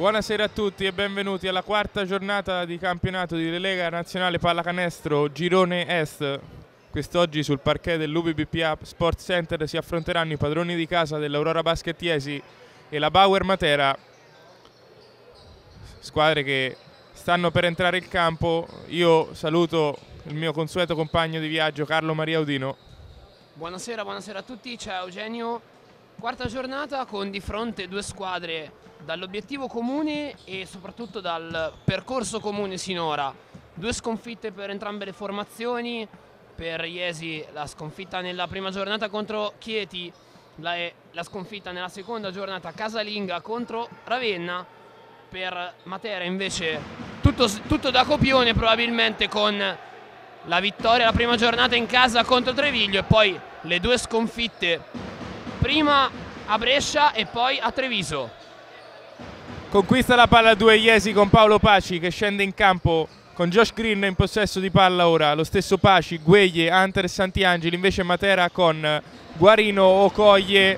Buonasera a tutti e benvenuti alla quarta giornata di campionato di Lega Nazionale Pallacanestro Girone Est. Quest'oggi sul parquet dell'UBBPA Sports Center si affronteranno i padroni di casa dell'Aurora Basket Iesi e la Bauer Matera, squadre che stanno per entrare in campo. Io saluto il mio consueto compagno di viaggio Carlo Maria Udino. Buonasera a tutti, ciao Eugenio. Quarta giornata con di fronte due squadre dall'obiettivo comune e soprattutto dal percorso comune sinora. Due sconfitte per entrambe le formazioni. Per Iesi la sconfitta nella prima giornata contro Chieti, la sconfitta nella seconda giornata casalinga contro Ravenna. Per Matera invece tutto da copione, probabilmente, con la vittoria la prima giornata in casa contro Treviglio e poi le due sconfitte, prima a Brescia e poi a Treviso. Conquista la palla 2 Iesi con Paolo Paci che scende in campo con Josh Green in possesso di palla ora. Lo stesso Paci, Gueglie, Hunter e Santiangeli. Invece Matera con Guarino, Okoye,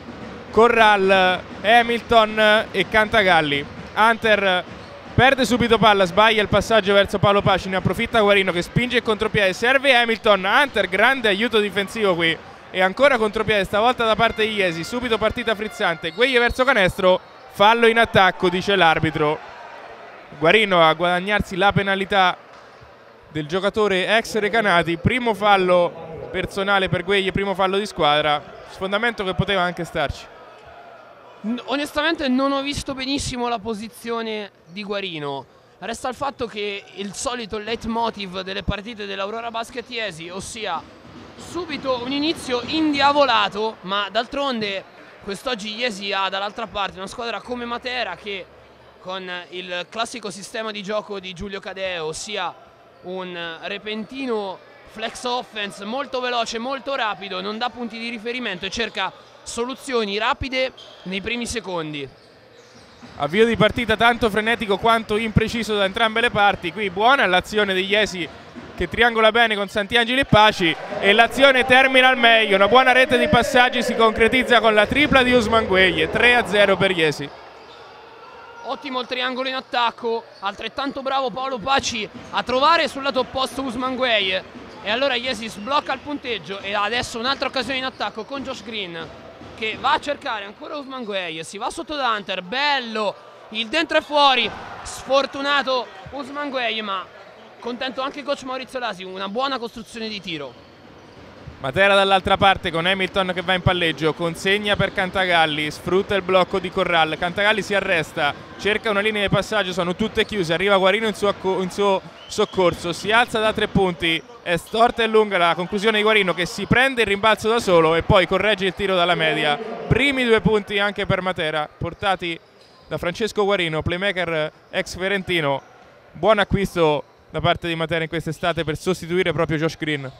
Corral, Hamilton e Cantagalli. Hunter perde subito palla, sbaglia il passaggio verso Paolo Paci, ne approfitta Guarino che spinge il contropiede, serve Hamilton. Hunter, grande aiuto difensivo qui e ancora contropiede, stavolta da parte di Iesi. Subito partita frizzante, Gueglie verso canestro, fallo in attacco, dice l'arbitro. Guarino a guadagnarsi la penalità del giocatore ex Recanati. Primo fallo personale per Gueglie, primo fallo di squadra, sfondamento che poteva anche starci. Onestamente non ho visto benissimo la posizione di Guarino. Resta il fatto che il solito leitmotiv delle partite dell'Aurora Basket Iesi, ossia subito un inizio indiavolato, ma d'altronde quest'oggi Iesi ha dall'altra parte una squadra come Matera che con il classico sistema di gioco di Giulio Cadeo, ossia un repentino flex offense molto veloce, molto rapido, non dà punti di riferimento e cerca soluzioni rapide nei primi secondi. Avvio di partita tanto frenetico quanto impreciso da entrambe le parti. Qui buona l'azione di Iesi che triangola bene con Santiangeli e Paci e l'azione termina al meglio. Una buona rete di passaggi si concretizza con la tripla di Usman Gueglie. 3-0 per Iesi. Ottimo il triangolo in attacco, altrettanto bravo Paolo Paci a trovare sul lato opposto Usman Gueglie e allora Iesi sblocca il punteggio e adesso un'altra occasione in attacco con Josh Green che va a cercare ancora Usman Gueglie, si va sotto da Hunter, bello il dentro e fuori, sfortunato Usman Gueglie, ma contento anche coach Maurizio Lasi, una buona costruzione di tiro. Matera dall'altra parte con Hamilton che va in palleggio, consegna per Cantagalli, sfrutta il blocco di Corral, Cantagalli si arresta, cerca una linea di passaggio, sono tutte chiuse, arriva Guarino in suo soccorso, si alza da 3 punti, è storta e lunga la conclusione di Guarino che si prende il rimbalzo da solo e poi corregge il tiro dalla media. Primi 2 punti anche per Matera, portati da Francesco Guarino, playmaker ex Fiorentino. Buon acquisto da parte di Matera in quest'estate per sostituire proprio Josh Green.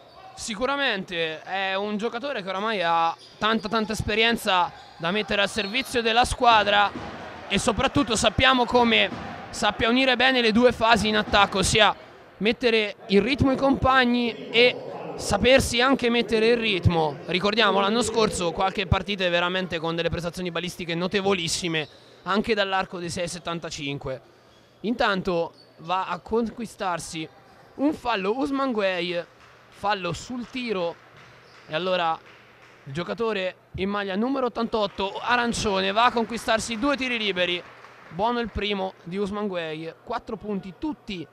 Sicuramente è un giocatore che oramai ha tanta esperienza da mettere al servizio della squadra e soprattutto sappiamo come sappia unire bene le due fasi in attacco, ossia mettere in ritmo i compagni e sapersi anche mettere il ritmo. Ricordiamo l'anno scorso qualche partita veramente con delle prestazioni balistiche notevolissime anche dall'arco dei 6,75. Intanto va a conquistarsi un fallo Usman Gueglie, fallo sul tiro e allora il giocatore in maglia numero 88 arancione va a conquistarsi 2 tiri liberi. Buono il primo di Usman Gueglie, 4 punti tutti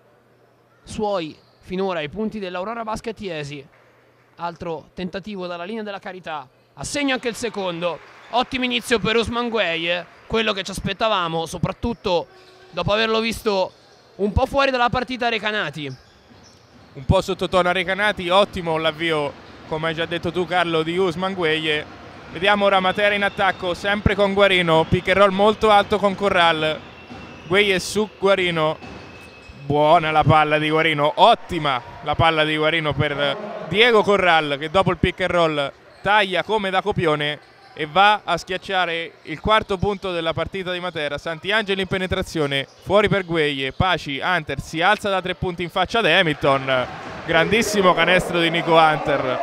suoi finora, i punti dell'Aurora Basket Iesi. Altro tentativo dalla linea della carità, assegna anche il secondo. Ottimo inizio per Usman Gueglie, quello che ci aspettavamo soprattutto dopo averlo visto un po' fuori dalla partita Recanati. Un po' sottotono a Recanati, ottimo l'avvio, come hai già detto tu Carlo, di Usman Gueglie. Vediamo ora Matera in attacco, sempre con Guarino, pick and roll molto alto con Corral. Gueglie su Guarino, buona la palla di Guarino, ottima la palla di Guarino per Diego Corral che dopo il pick and roll taglia come da copione e va a schiacciare il quarto punto della partita di Matera. Santiangeli in penetrazione, fuori per Gueglie, Paci, Hunter si alza da 3 punti in faccia ad Hamilton, grandissimo canestro di Nico Hunter.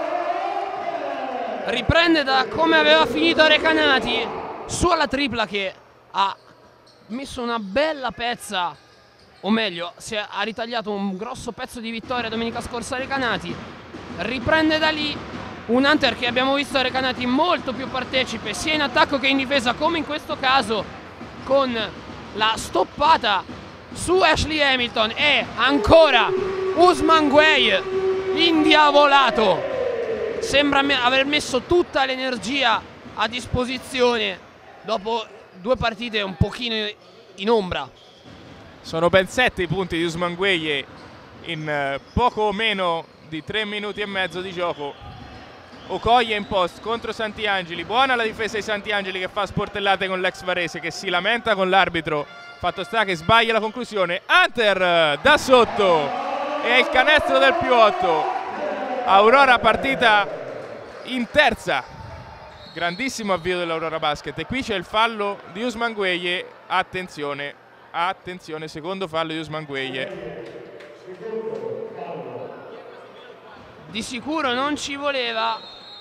Riprende da come aveva finito Recanati, sulla tripla che ha messo una bella pezza, o meglio, ha ritagliato un grosso pezzo di vittoria domenica scorsa a Recanati. Riprende da lì un Hunter che abbiamo visto a Recanati molto più partecipe sia in attacco che in difesa, come in questo caso con la stoppata su Ashley Hamilton. E ancora Ousmane Gueye indiavolato, sembra aver messo tutta l'energia a disposizione dopo 2 partite un pochino in ombra. Sono ben 7 i punti di Ousmane Gueye in poco meno di 3 minuti e mezzo di gioco. Okoye in post contro Santiangeli, buona la difesa di Santiangeli che fa sportellate con l'ex Varese, che si lamenta con l'arbitro, fatto sta che sbaglia la conclusione. Hunter da sotto e il canestro del +8. Aurora partita in terza, grandissimo avvio dell'Aurora Basket, e qui c'è il fallo di Ousmane Gueye. Attenzione, attenzione, secondo fallo di Ousmane Gueye. Di sicuro non ci voleva.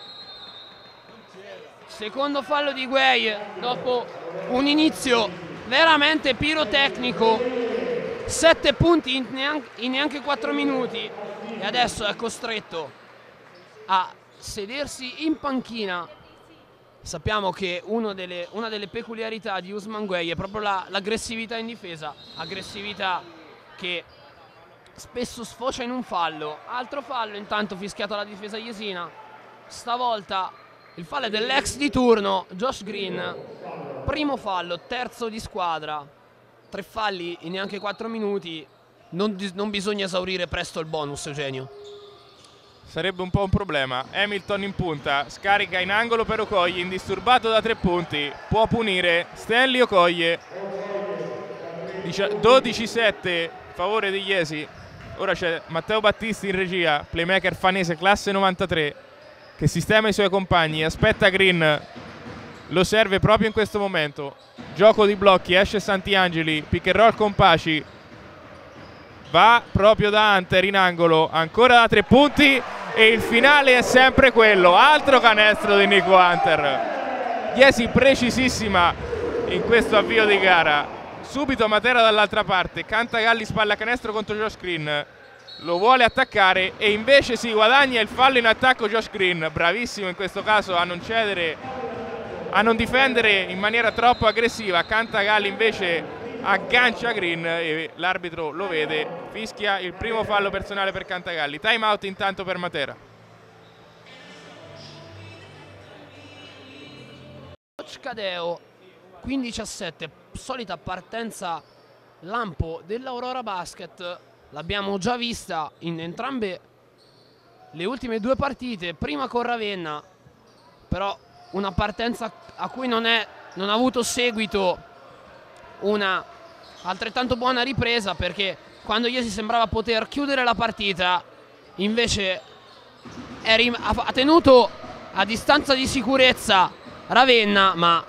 Secondo fallo di Gueye dopo un inizio veramente pirotecnico. 7 punti in neanche 4 minuti e adesso è costretto a sedersi in panchina. Sappiamo che una delle peculiarità di Ousmane Gueye è proprio l'aggressività in difesa, aggressività che spesso sfocia in un fallo. Altro fallo intanto fischiato alla difesa iesina, stavolta il fallo è dell'ex di turno Josh Green. Primo fallo, terzo di squadra, 3 falli in neanche 4 minuti. Non bisogna esaurire presto il bonus, Eugenio. Sarebbe un po' un problema. Hamilton in punta, scarica in angolo per Okoye, indisturbato da 3 punti, può punire Stanley Okoye. 12-7 favore di Iesi. Ora c'è Matteo Battisti in regia, playmaker fanese classe 93, che sistema i suoi compagni, aspetta Green, lo serve proprio in questo momento. Gioco di blocchi, esce Santiangeli, pick and roll con Paci, va proprio da Hunter in angolo, ancora da 3 punti e il finale è sempre quello. Altro canestro di Nico Hunter. Iesi precisissima in questo avvio di gara. Subito Matera dall'altra parte, Cantagalli spalla canestro contro Josh Green, lo vuole attaccare e invece si guadagna il fallo in attacco Josh Green. Bravissimo in questo caso a non cedere, a non difendere in maniera troppo aggressiva. Cantagalli invece aggancia Green e l'arbitro lo vede, fischia il primo fallo personale per Cantagalli. Time out intanto per Matera. Coach Cadeo 15-7, solita partenza lampo dell'Aurora Basket. L'abbiamo già vista in entrambe le ultime 2 partite, prima con Ravenna, però una partenza a cui non ha avuto seguito una altrettanto buona ripresa, perché quando Iesi sembrava poter chiudere la partita invece ha tenuto a distanza di sicurezza Ravenna, ma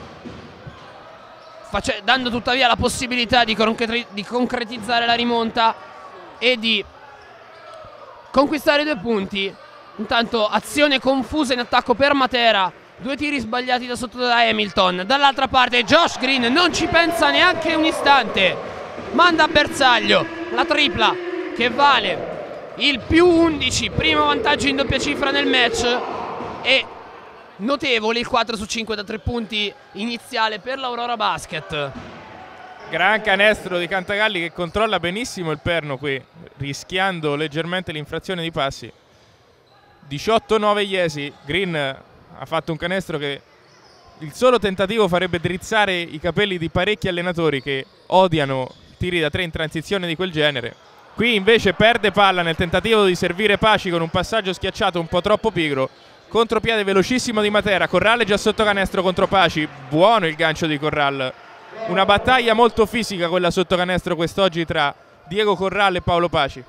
dando tuttavia la possibilità di concretizzare la rimonta e di conquistare 2 punti. Intanto azione confusa in attacco per Matera, 2 tiri sbagliati da sotto da Hamilton. Dall'altra parte Josh Green non ci pensa neanche un istante, manda a bersaglio la tripla che vale il +11, primo vantaggio in doppia cifra nel match, e notevole il 4 su 5 da 3 punti iniziale per l'Aurora Basket. Gran canestro di Cantagalli che controlla benissimo il perno qui, rischiando leggermente l'infrazione di passi. 18-9 Iesi. Green ha fatto un canestro che il solo tentativo farebbe drizzare i capelli di parecchi allenatori che odiano tiri da 3 in transizione di quel genere. Qui invece perde palla nel tentativo di servire Paci con un passaggio schiacciato un po' troppo pigro. Contropiede velocissimo di Matera, Corral è già sotto canestro contro Paci, buono il gancio di Corral. Una battaglia molto fisica quella sotto canestro quest'oggi tra Diego Corral e Paolo Paci.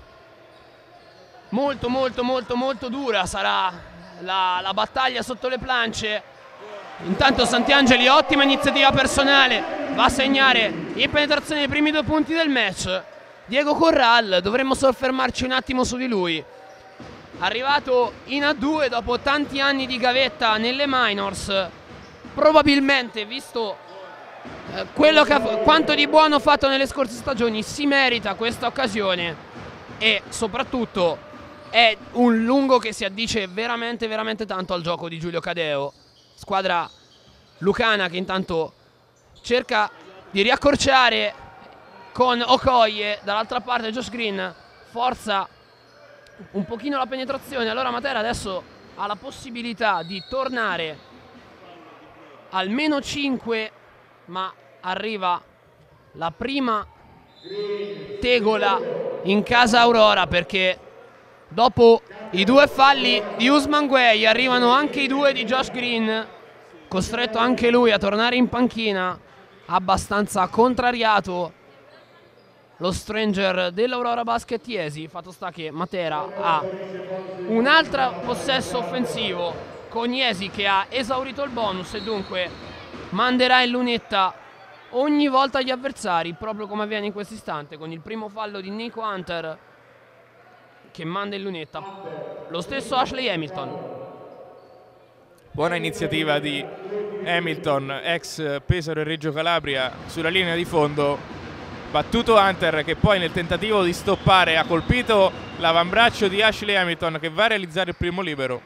Molto dura sarà la battaglia sotto le planche. Intanto Santiangeli, ottima iniziativa personale, va a segnare in penetrazione i primi 2 punti del match. Diego Corral, dovremmo soffermarci un attimo su di lui. Arrivato in A2 dopo tanti anni di gavetta nelle minors, probabilmente, visto quanto di buono ha fatto nelle scorse stagioni, si merita questa occasione e soprattutto è un lungo che si addice veramente veramente tanto al gioco di Giulio Cadeo. Squadra lucana che intanto cerca di riaccorciare con Okoye, dall'altra parte Josh Green forza un pochino la penetrazione, allora Matera adesso ha la possibilità di tornare al meno 5, ma arriva la prima tegola in casa Aurora, perché dopo i 2 falli di Usman Gueye arrivano anche i 2 di Josh Green, costretto anche lui a tornare in panchina, abbastanza contrariato lo stranger dell'Aurora Basket Iesi. Fatto sta che Matera ha un altro possesso offensivo con Iesi che ha esaurito il bonus e dunque manderà in lunetta ogni volta gli avversari, proprio come avviene in questo istante con il primo fallo di Nico Hunter che manda in lunetta lo stesso Ashley Hamilton. Buona iniziativa di Hamilton, ex Pesaro e Reggio Calabria, sulla linea di fondo. Battuto Hunter che poi nel tentativo di stoppare ha colpito l'avambraccio di Ashley Hamilton che va a realizzare il primo libero.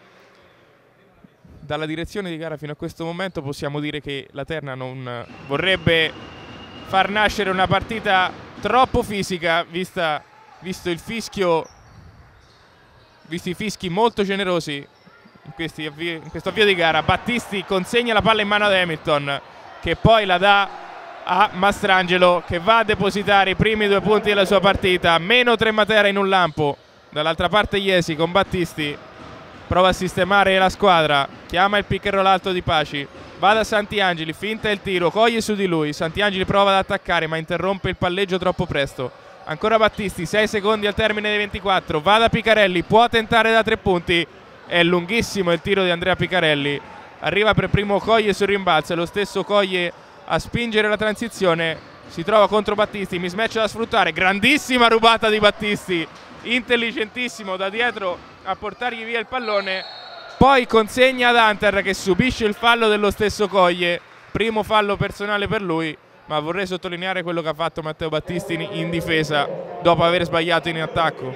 Dalla direzione di gara fino a questo momento possiamo dire che la Terna non vorrebbe far nascere una partita troppo fisica, visto il fischio, visti i fischi molto generosi in questo avvio di gara. Battisti consegna la palla in mano ad Hamilton che poi la dà a Mastrangelo che va a depositare i primi 2 punti della sua partita. Meno 3 Matera in un lampo. Dall'altra parte Iesi con Battisti prova a sistemare la squadra, chiama il pick and roll alto di Paci, va da Santiangeli, finta il tiro, coglie su di lui, Santiangeli prova ad attaccare ma interrompe il palleggio troppo presto. Ancora Battisti, 6 secondi al termine dei 24, va da Picarelli, può tentare da 3 punti, è lunghissimo il tiro di Andrea Picarelli, arriva per primo Okoye sul rimbalzo, è lo stesso Okoye a spingere la transizione, si trova contro Battisti, mismatch da sfruttare, grandissima rubata di Battisti, intelligentissimo da dietro a portargli via il pallone, poi consegna ad Hunter che subisce il fallo dello stesso Okoye, primo fallo personale per lui, ma vorrei sottolineare quello che ha fatto Matteo Battisti in difesa dopo aver sbagliato in attacco.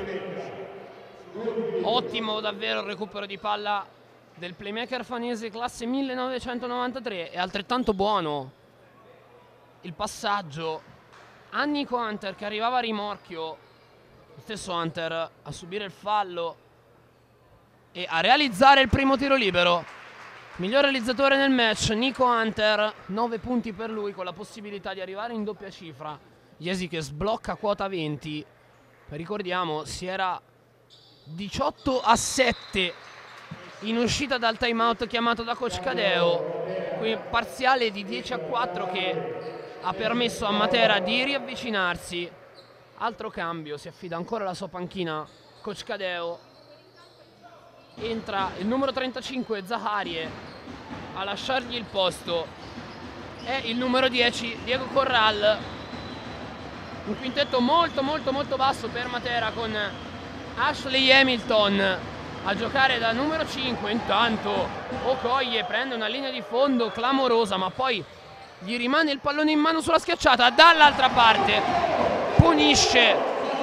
Ottimo davvero il recupero di palla del playmaker fanese classe 1993 e altrettanto buono il passaggio a Nico Hunter che arrivava a rimorchio, lo stesso Hunter a subire il fallo e a realizzare il primo tiro libero. Miglior realizzatore nel match Nico Hunter, 9 punti per lui con la possibilità di arrivare in doppia cifra. Iesi che sblocca quota 20, ricordiamo si era 18-7 in uscita dal timeout chiamato da coach Cadeo, qui parziale di 10-4 che ha permesso a Matera di riavvicinarsi. Altro cambio, si affida ancora alla sua panchina coach Cadeo, entra il numero 35 Zaharie a lasciargli il posto, è il numero 10 Diego Corral. Un quintetto molto basso per Matera con Ashley Hamilton a giocare da numero 5. Intanto Okoye prende una linea di fondo clamorosa ma poi gli rimane il pallone in mano sulla schiacciata. Dall'altra parte punisce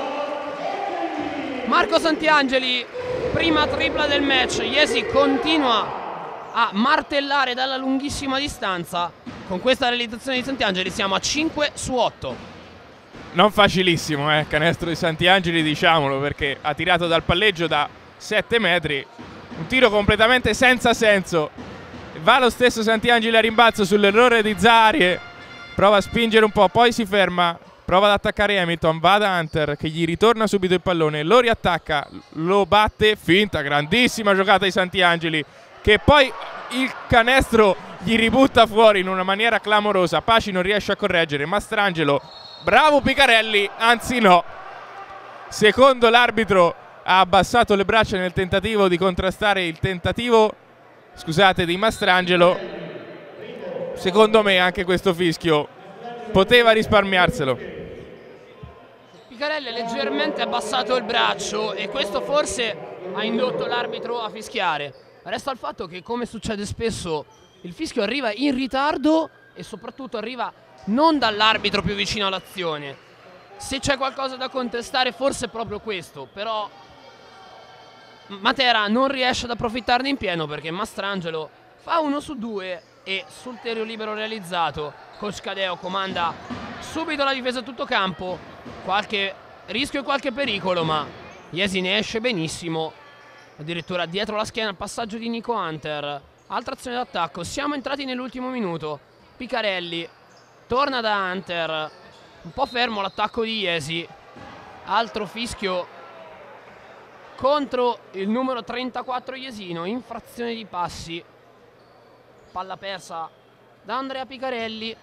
Marco Santiangeli, prima tripla del match. Iesi continua a martellare dalla lunghissima distanza. Con questa realizzazione di Santiangeli siamo a 5 su 8. Non facilissimo, canestro di Santiangeli, diciamolo, perché ha tirato dal palleggio da 7 metri, un tiro completamente senza senso. Va lo stesso Santiangeli a rimbalzo sull'errore di Zaharie, prova a spingere un po', poi si ferma, prova ad attaccare Hamilton, va da Hunter che gli ritorna subito il pallone, lo riattacca, lo batte, finta, grandissima giocata di Santiangeli che poi il canestro gli ributta fuori in una maniera clamorosa. Paci non riesce a correggere, Mastrangelo, bravo Picarelli, anzi no, secondo l'arbitro ha abbassato le braccia nel tentativo di contrastare il tentativo, scusate, di Mastrangelo. Secondo me anche questo fischio poteva risparmiarselo. Picarelli ha leggermente abbassato il braccio e questo forse ha indotto l'arbitro a fischiare. Resta il fatto che, come succede spesso, il fischio arriva in ritardo e soprattutto arriva non dall'arbitro più vicino all'azione. Se c'è qualcosa da contestare forse è proprio questo, però Matera non riesce ad approfittarne in pieno perché Mastrangelo fa 1 su 2 e sul tiro libero realizzato Coach Cadeo comanda subito la difesa a tutto campo, qualche rischio e qualche pericolo, ma Iesi ne esce benissimo, addirittura dietro la schiena il passaggio di Nico Hunter. Altra azione d'attacco, siamo entrati nell'ultimo minuto. Picarelli torna da Hunter, un po' fermo l'attacco di Iesi, altro fischio contro il numero 34 iesino, infrazione di passi, palla persa da Andrea Picarelli.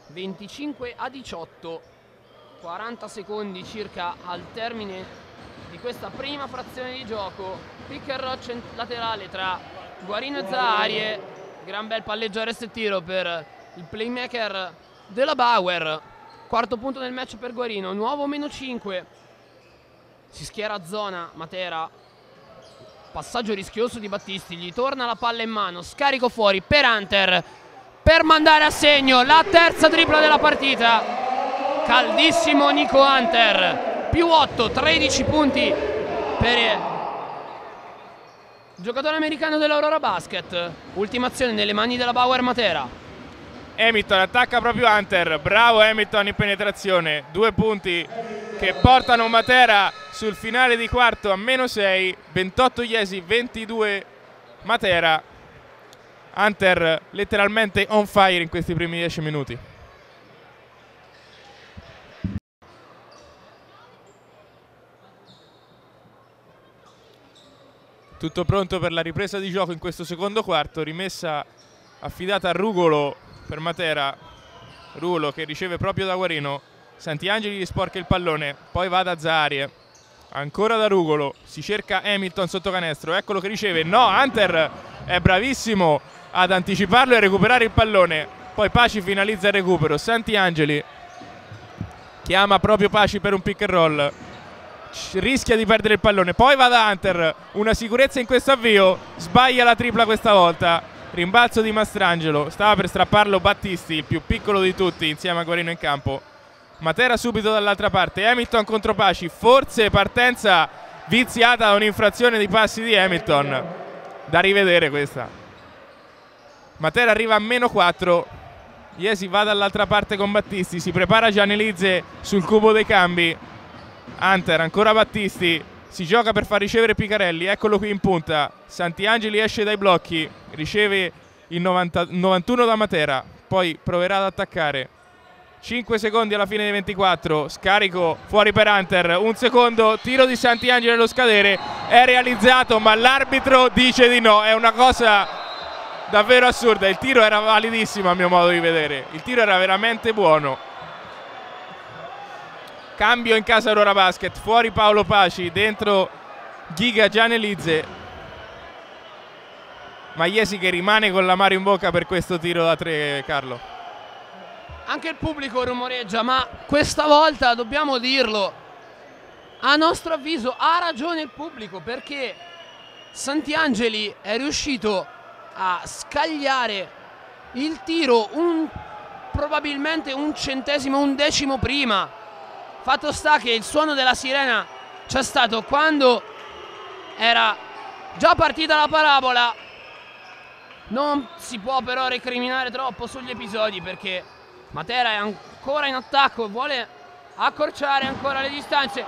25-18, 40 secondi circa al termine di questa prima frazione di gioco. Pick and roll laterale tra Guarino e Zaharie, gran bel palleggio arresto e tiro per il playmaker della Bauer. Quarto punto del match per Guarino, nuovo -5, si schiera a zona Matera, passaggio rischioso di Battisti, gli torna la palla in mano, scarico fuori per Hunter per mandare a segno la terza tripla della partita. Caldissimo Nico Hunter, +8, 13 punti per il giocatore americano dell'Aurora Basket. Ultima azione nelle mani della Bauer Matera. Hamilton attacca proprio Hunter, bravo Hamilton in penetrazione, 2 punti che portano Matera sul finale di quarto a -6, 28 Iesi, 22 Matera. Hunter letteralmente on fire in questi primi 10 minuti. Tutto pronto per la ripresa di gioco in questo secondo quarto, rimessa affidata a Rugolo per Matera. Rugolo che riceve proprio da Guarino, Santiangeli gli sporca il pallone, poi va da Zaharie, ancora da Rugolo, si cerca Hamilton sotto canestro, eccolo che riceve, no, Hunter è bravissimo ad anticiparlo e recuperare il pallone, poi Paci finalizza il recupero, Santiangeli chiama proprio Paci per un pick and roll, rischia di perdere il pallone, poi va da Hunter, una sicurezza in questo avvio, sbaglia la tripla questa volta, rimbalzo di Mastrangelo, stava per strapparlo Battisti, il più piccolo di tutti insieme a Guarino in campo. Matera subito dall'altra parte, Hamilton contro Paci, forse partenza viziata da un'infrazione di passi di Hamilton, da rivedere questa. Matera arriva a -4, Iesi va dall'altra parte con Battisti, si prepara Gianelizze sul cubo dei cambi, Hunter ancora Battisti, si gioca per far ricevere Picarelli, eccolo qui in punta, Santiangeli esce dai blocchi, riceve il 91 da Matera, poi proverà ad attaccare. 5 secondi alla fine dei 24, scarico fuori per Hunter, un secondo, tiro di Santiangeli allo scadere, è realizzato ma l'arbitro dice di no, è una cosa davvero assurda, il tiro era validissimo a mio modo di vedere, il tiro era veramente buono. Cambio in casa Aurora Basket, fuori Paolo Paci, dentro Giga Gianelizze, ma Iesi che rimane con l'amaro in bocca per questo tiro da 3, Carlo. Anche il pubblico rumoreggia, ma questa volta dobbiamo dirlo, a nostro avviso ha ragione il pubblico, perché Santiangeli è riuscito a scagliare il tiro probabilmente un centesimo, un decimo prima. Fatto sta che il suono della sirena c'è stato quando era già partita la parabola. Non si può però recriminare troppo sugli episodi, perché Matera è ancora in attacco e vuole accorciare ancora le distanze.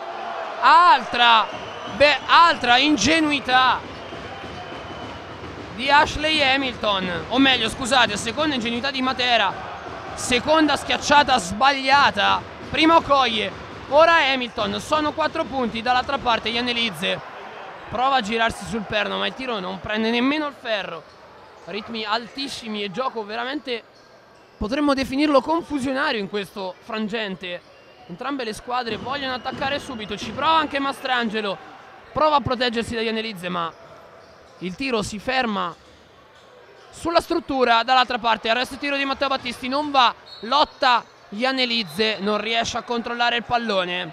Altra ingenuità di Ashley Hamilton, o meglio scusate, seconda ingenuità di Matera, seconda schiacciata sbagliata, prima Okoye, ora Hamilton, sono 4 punti. Dall'altra parte Gianelizze prova a girarsi sul perno, ma il tiro non prende nemmeno il ferro. Ritmi altissimi e gioco veramente, potremmo definirlo confusionario in questo frangente. Entrambe le squadre vogliono attaccare subito, ci prova anche Mastrangelo, prova a proteggersi da Gianelizze, ma il tiro si ferma sulla struttura. Dall'altra parte arresto tiro di Matteo Battisti, non va, lotta Gianelizze, non riesce a controllare il pallone.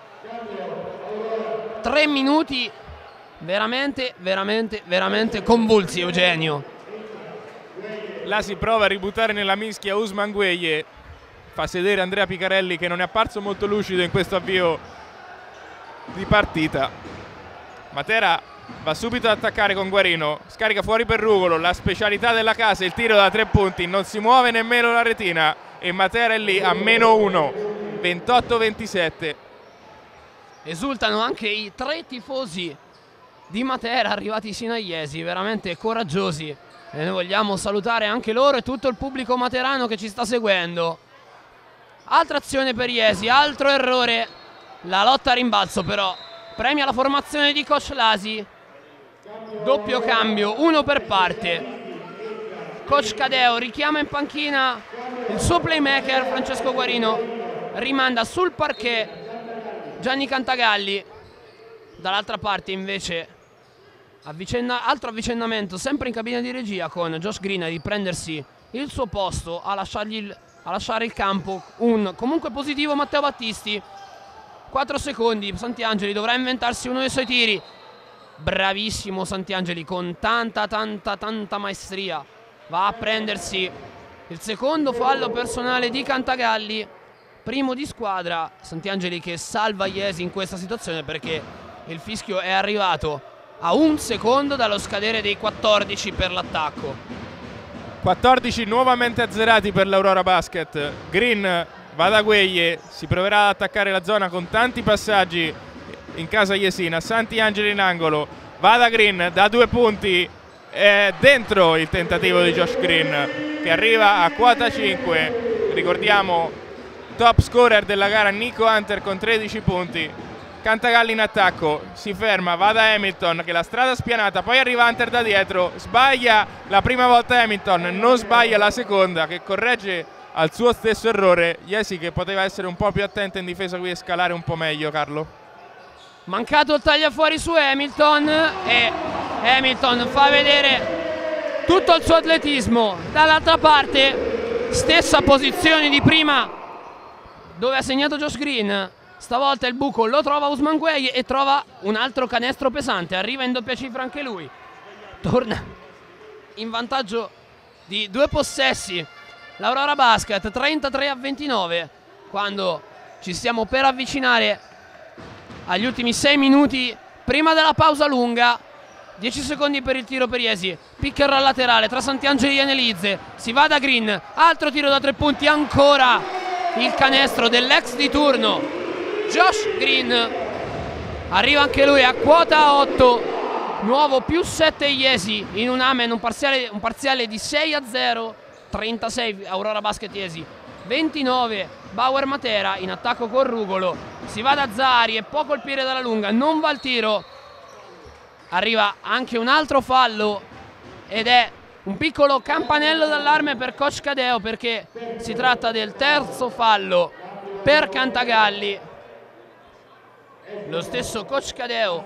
3 minuti veramente convulsi, Eugenio. La si prova a ributtare nella mischia Ousmane Gueye, fa sedere Andrea Picarelli che non è apparso molto lucido in questo avvio di partita. Matera va subito ad attaccare con Guarino, scarica fuori per Rugolo, la specialità della casa, il tiro da 3 punti, non si muove nemmeno la retina e Matera è lì a -1, 28-27. Esultano anche i 3 tifosi di Matera arrivati sino a Iesi, veramente coraggiosi, e noi vogliamo salutare anche loro e tutto il pubblico materano che ci sta seguendo. Altra azione per Iesi, altro errore, la lotta a rimbalzo però premia la formazione di coach Lasi, doppio cambio, uno per parte. Coach Cadeo richiama in panchina il suo playmaker Francesco Guarino, rimanda sul parquet Gianni Cantagalli. Dall'altra parte invece altro avvicendamento sempre in cabina di regia con Josh Green a riprendersi il suo posto, a lasciare il campo un comunque positivo Matteo Battisti. 4 secondi, Santiangeli dovrà inventarsi uno dei suoi tiri. Bravissimo Santiangeli con tanta maestria, va a prendersi il secondo fallo personale di Cantagalli, primo di squadra. Santiangeli che salva Iesi in questa situazione perché il fischio è arrivato a 1 secondo dallo scadere dei 14 per l'attacco. 14 nuovamente azzerati per l'Aurora Basket. Green va da Gueye, si proverà ad attaccare la zona con tanti passaggi in casa iesina. Santiangeli in angolo, va da Green, da 2 punti, è dentro il tentativo di Josh Green che arriva a quota 5. Ricordiamo top scorer della gara Nico Hunter con 13 punti. Cantagalli in attacco, si ferma, va da Hamilton che la strada spianata, poi arriva Hunter da dietro, sbaglia la prima volta Hamilton, non sbaglia la seconda, che corregge al suo stesso errore. Iesi che poteva essere un po' più attento in difesa qui e scalare un po' meglio. Carlo, mancato il tagliafuori su Hamilton e Hamilton fa vedere tutto il suo atletismo. Dall'altra parte stessa posizione di prima dove ha segnato Josh Green. Stavolta il buco lo trova Ousmane Gueye e trova un altro canestro pesante, arriva in doppia cifra anche lui, torna in vantaggio di 2 possessi l'Aurora Basket, 33-29, quando ci stiamo per avvicinare agli ultimi 6 minuti prima della pausa lunga. 10 secondi per il tiro per Iesi, pick and roll laterale tra Santiangeli e Anelizze, si va da Green, altro tiro da 3 punti, ancora il canestro dell'ex di turno Josh Green, arriva anche lui a quota 8, nuovo più 7 Iesi in un amen, un parziale di 6-0, 36 Aurora Basket Iesi, 29 Bauer Matera. In attacco con Rugolo, si va da Zari e può colpire dalla lunga, non va il tiro, arriva anche un altro fallo ed è un piccolo campanello d'allarme per coach Cadeo perché si tratta del terzo fallo per Cantagalli. Lo stesso coach Cadeo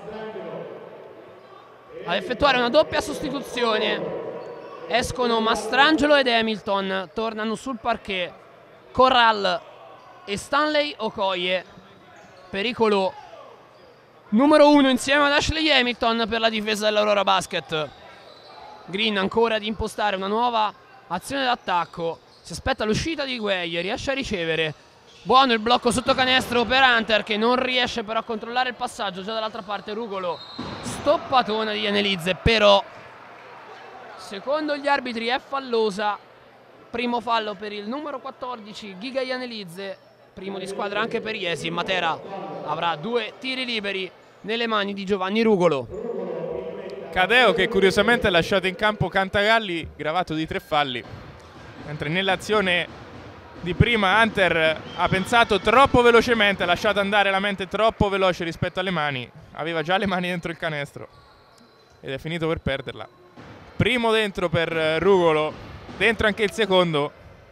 a effettuare una doppia sostituzione, escono Mastrangelo ed Hamilton, tornano sul parquet Corral e Stanley Okoye. Pericolo numero 1 insieme ad Ashley Hamilton per la difesa dell'Aurora Basket. Green ancora ad impostare una nuova azione d'attacco, si aspetta l'uscita di Gueye, riesce a ricevere. Buono il blocco sotto canestro per Hunter che non riesce però a controllare il passaggio. Già dall'altra parte Rugolo, stoppatona di Anelizze, però secondo gli arbitri è fallosa. Primo fallo per il numero 14 Giga Anelizze, primo di squadra anche per Iesi. Matera avrà 2 tiri liberi nelle mani di Giovanni Rugolo. Cadeo che curiosamente ha lasciato in campo Cantagalli gravato di 3 falli, mentre nell'azione di prima Hunter ha pensato troppo velocemente, ha lasciato andare la mente troppo veloce rispetto alle mani, aveva già le mani dentro il canestro ed è finito per perderla. Primo dentro per Rugolo, dentro anche il secondo.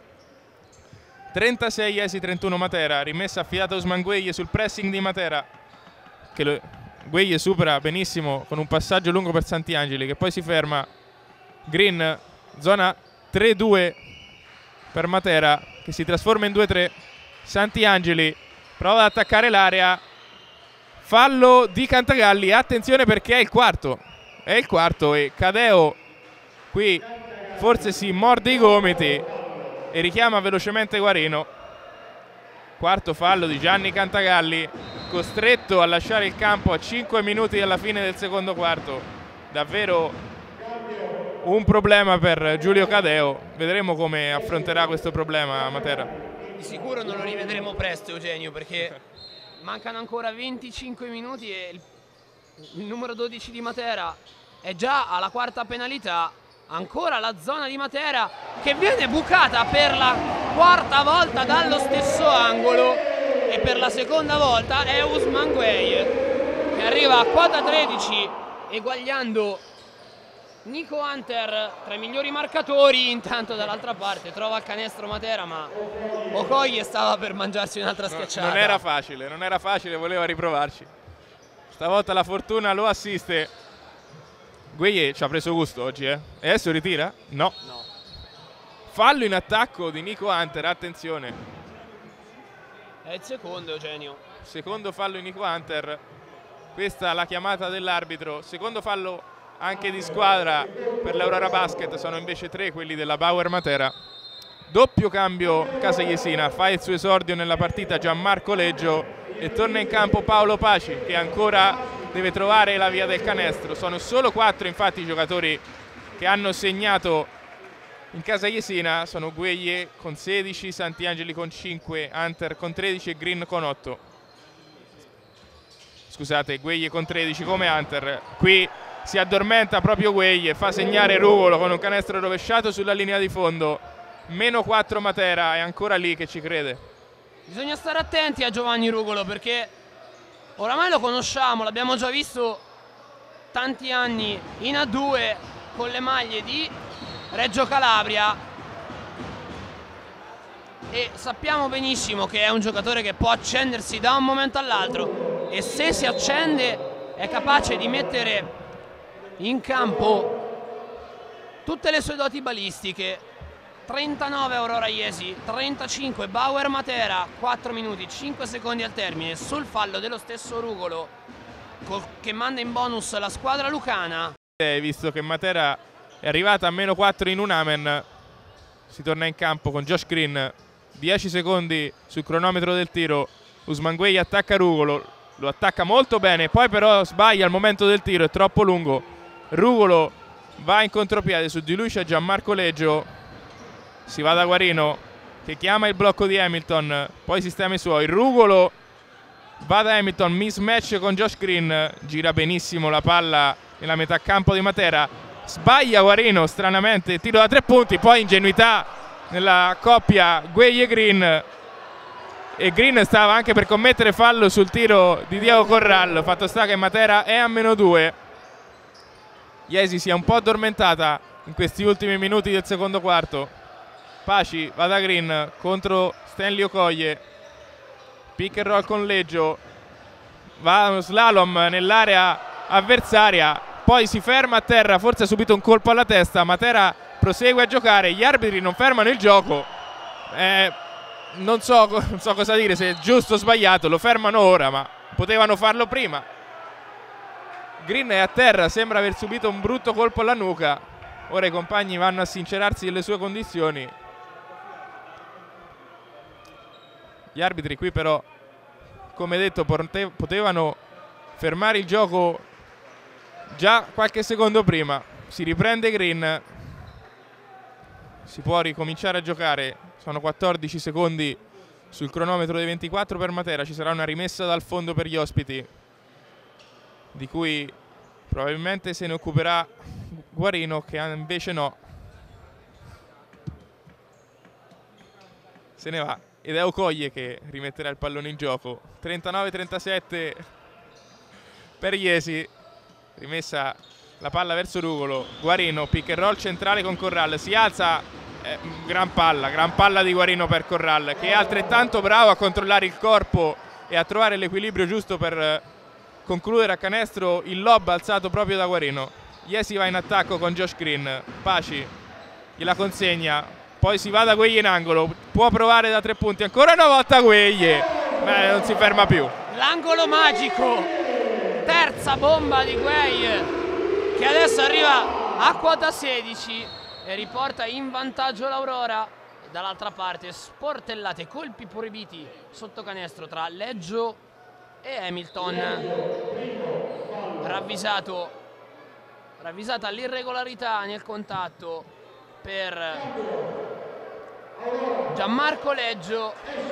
36 Iesi, 31 Matera, rimessa affidata a Ousmane Gueye sul pressing di Matera che Gueye supera benissimo con un passaggio lungo per Santiangeli che poi si ferma. Green, zona 3-2 per Matera che si trasforma in 2-3. Santiangeli prova ad attaccare l'area, fallo di Cantagalli, attenzione perché è il quarto e Cadeo qui forse si morde i gomiti e richiama velocemente Guarino. Quarto fallo di Gianni Cantagalli, costretto a lasciare il campo a 5 minuti dalla fine del secondo quarto. Davvero un problema per Giulio Cadeo. Vedremo come affronterà questo problema Matera. Di sicuro non lo rivedremo presto, Eugenio, perché mancano ancora 25 minuti e il numero 12 di Matera è già alla quarta penalità. Ancora la zona di Matera che viene bucata per la quarta volta dallo stesso angolo, e per la seconda volta è Ousmane Gueye che arriva a quota 13 eguagliando Nico Hunter tra i migliori marcatori. Intanto dall'altra parte trova il canestro Matera, ma Okoye stava per mangiarsi un'altra schiacciata. Non era facile, voleva riprovarci. Stavolta la fortuna lo assiste. Gueye ci ha preso gusto oggi, E adesso ritira? No. Fallo in attacco di Nico Hunter, attenzione. È il secondo, Eugenio. Secondo fallo di Nico Hunter. Questa è la chiamata dell'arbitro. Secondo fallo anche di squadra per l'Aurora Basket. Sono invece 3 quelli della Bauer Matera. Doppio cambio Casajesina. Fa il suo esordio nella partita Gianmarco Leggio e torna in campo Paolo Paci, che ancora deve trovare la via del canestro. Sono solo 4 infatti i giocatori che hanno segnato in Casajesina. Sono Gueye con 16, Santiangeli con 5, Hunter con 13 e Green con 8. Scusate, Gueye con 13 come Hunter. Qui si addormenta proprio Gueye, fa segnare Rugolo con un canestro rovesciato sulla linea di fondo. Meno 4 Matera, è ancora lì che ci crede. Bisogna stare attenti a Giovanni Rugolo, perché oramai lo conosciamo, l'abbiamo già visto tanti anni in A2 con le maglie di Reggio Calabria e sappiamo benissimo che è un giocatore che può accendersi da un momento all'altro, e se si accende è capace di mettere in campo tutte le sue doti balistiche. 39 Aurora Iesi, 35 Bauer Matera, 4 minuti 5 secondi al termine sul fallo dello stesso Rugolo che manda in bonus la squadra lucana. Visto che Matera è arrivata a meno 4 in un amen, si torna in campo con Josh Green. 10 secondi sul cronometro del tiro. Ousmane Gueye attacca Rugolo, lo attacca molto bene, poi però sbaglia al momento del tiro, è troppo lungo. Rugolo va in contropiede, su di lui c'è Gianmarco Leggio. Si va da Guarino che chiama il blocco di Hamilton, poi sistema i suoi. Rugolo va da Hamilton, mismatch con Josh Green, gira benissimo la palla nella metà campo di Matera. Sbaglia Guarino stranamente, tiro da 3 punti, poi ingenuità nella coppia Gueye-Green, e Green stava anche per commettere fallo sul tiro di Diego Corral. Fatto sta che Matera è a meno 2. Iesi si è un po' addormentata in questi ultimi minuti del secondo quarto. Paci va da Green contro Stanley Okoye, pick and roll con Leggio, va uno slalom nell'area avversaria, poi si ferma a terra, forse ha subito un colpo alla testa. Matera prosegue a giocare, gli arbitri non fermano il gioco, non so cosa dire, se è giusto o sbagliato. Lo fermano ora, ma potevano farlo prima. Green è a terra, sembra aver subito un brutto colpo alla nuca. Ora i compagni vanno a sincerarsi delle sue condizioni. Gli arbitri qui però, come detto, potevano fermare il gioco già qualche secondo prima. Si riprende Green, si può ricominciare a giocare. Sono 14 secondi sul cronometro dei 24 per Matera. Ci sarà una rimessa dal fondo per gli ospiti, di cui probabilmente se ne occuperà Guarino, che invece no, se ne va. Ed è Okoye che rimetterà il pallone in gioco. 39-37 per Iesi. Rimessa la palla verso Rugolo. Guarino, pick and roll centrale con Corral. Si alza, gran palla di Guarino per Corral, che è altrettanto bravo a controllare il corpo e a trovare l'equilibrio giusto per concludere a canestro il lob alzato proprio da Guarino. Iesi va in attacco con Josh Green. Paci gliela consegna. Poi si va da Gueye in angolo, può provare da 3 punti, ancora una volta Gueye, non si ferma più. L'angolo magico, terza bomba di Gueye, che adesso arriva a quota 16. e riporta in vantaggio l'Aurora. Dall'altra parte sportellate, colpi proibiti sotto canestro tra Leggio e Hamilton. Ravvisata l'irregolarità nel contatto per Gianmarco Leggio.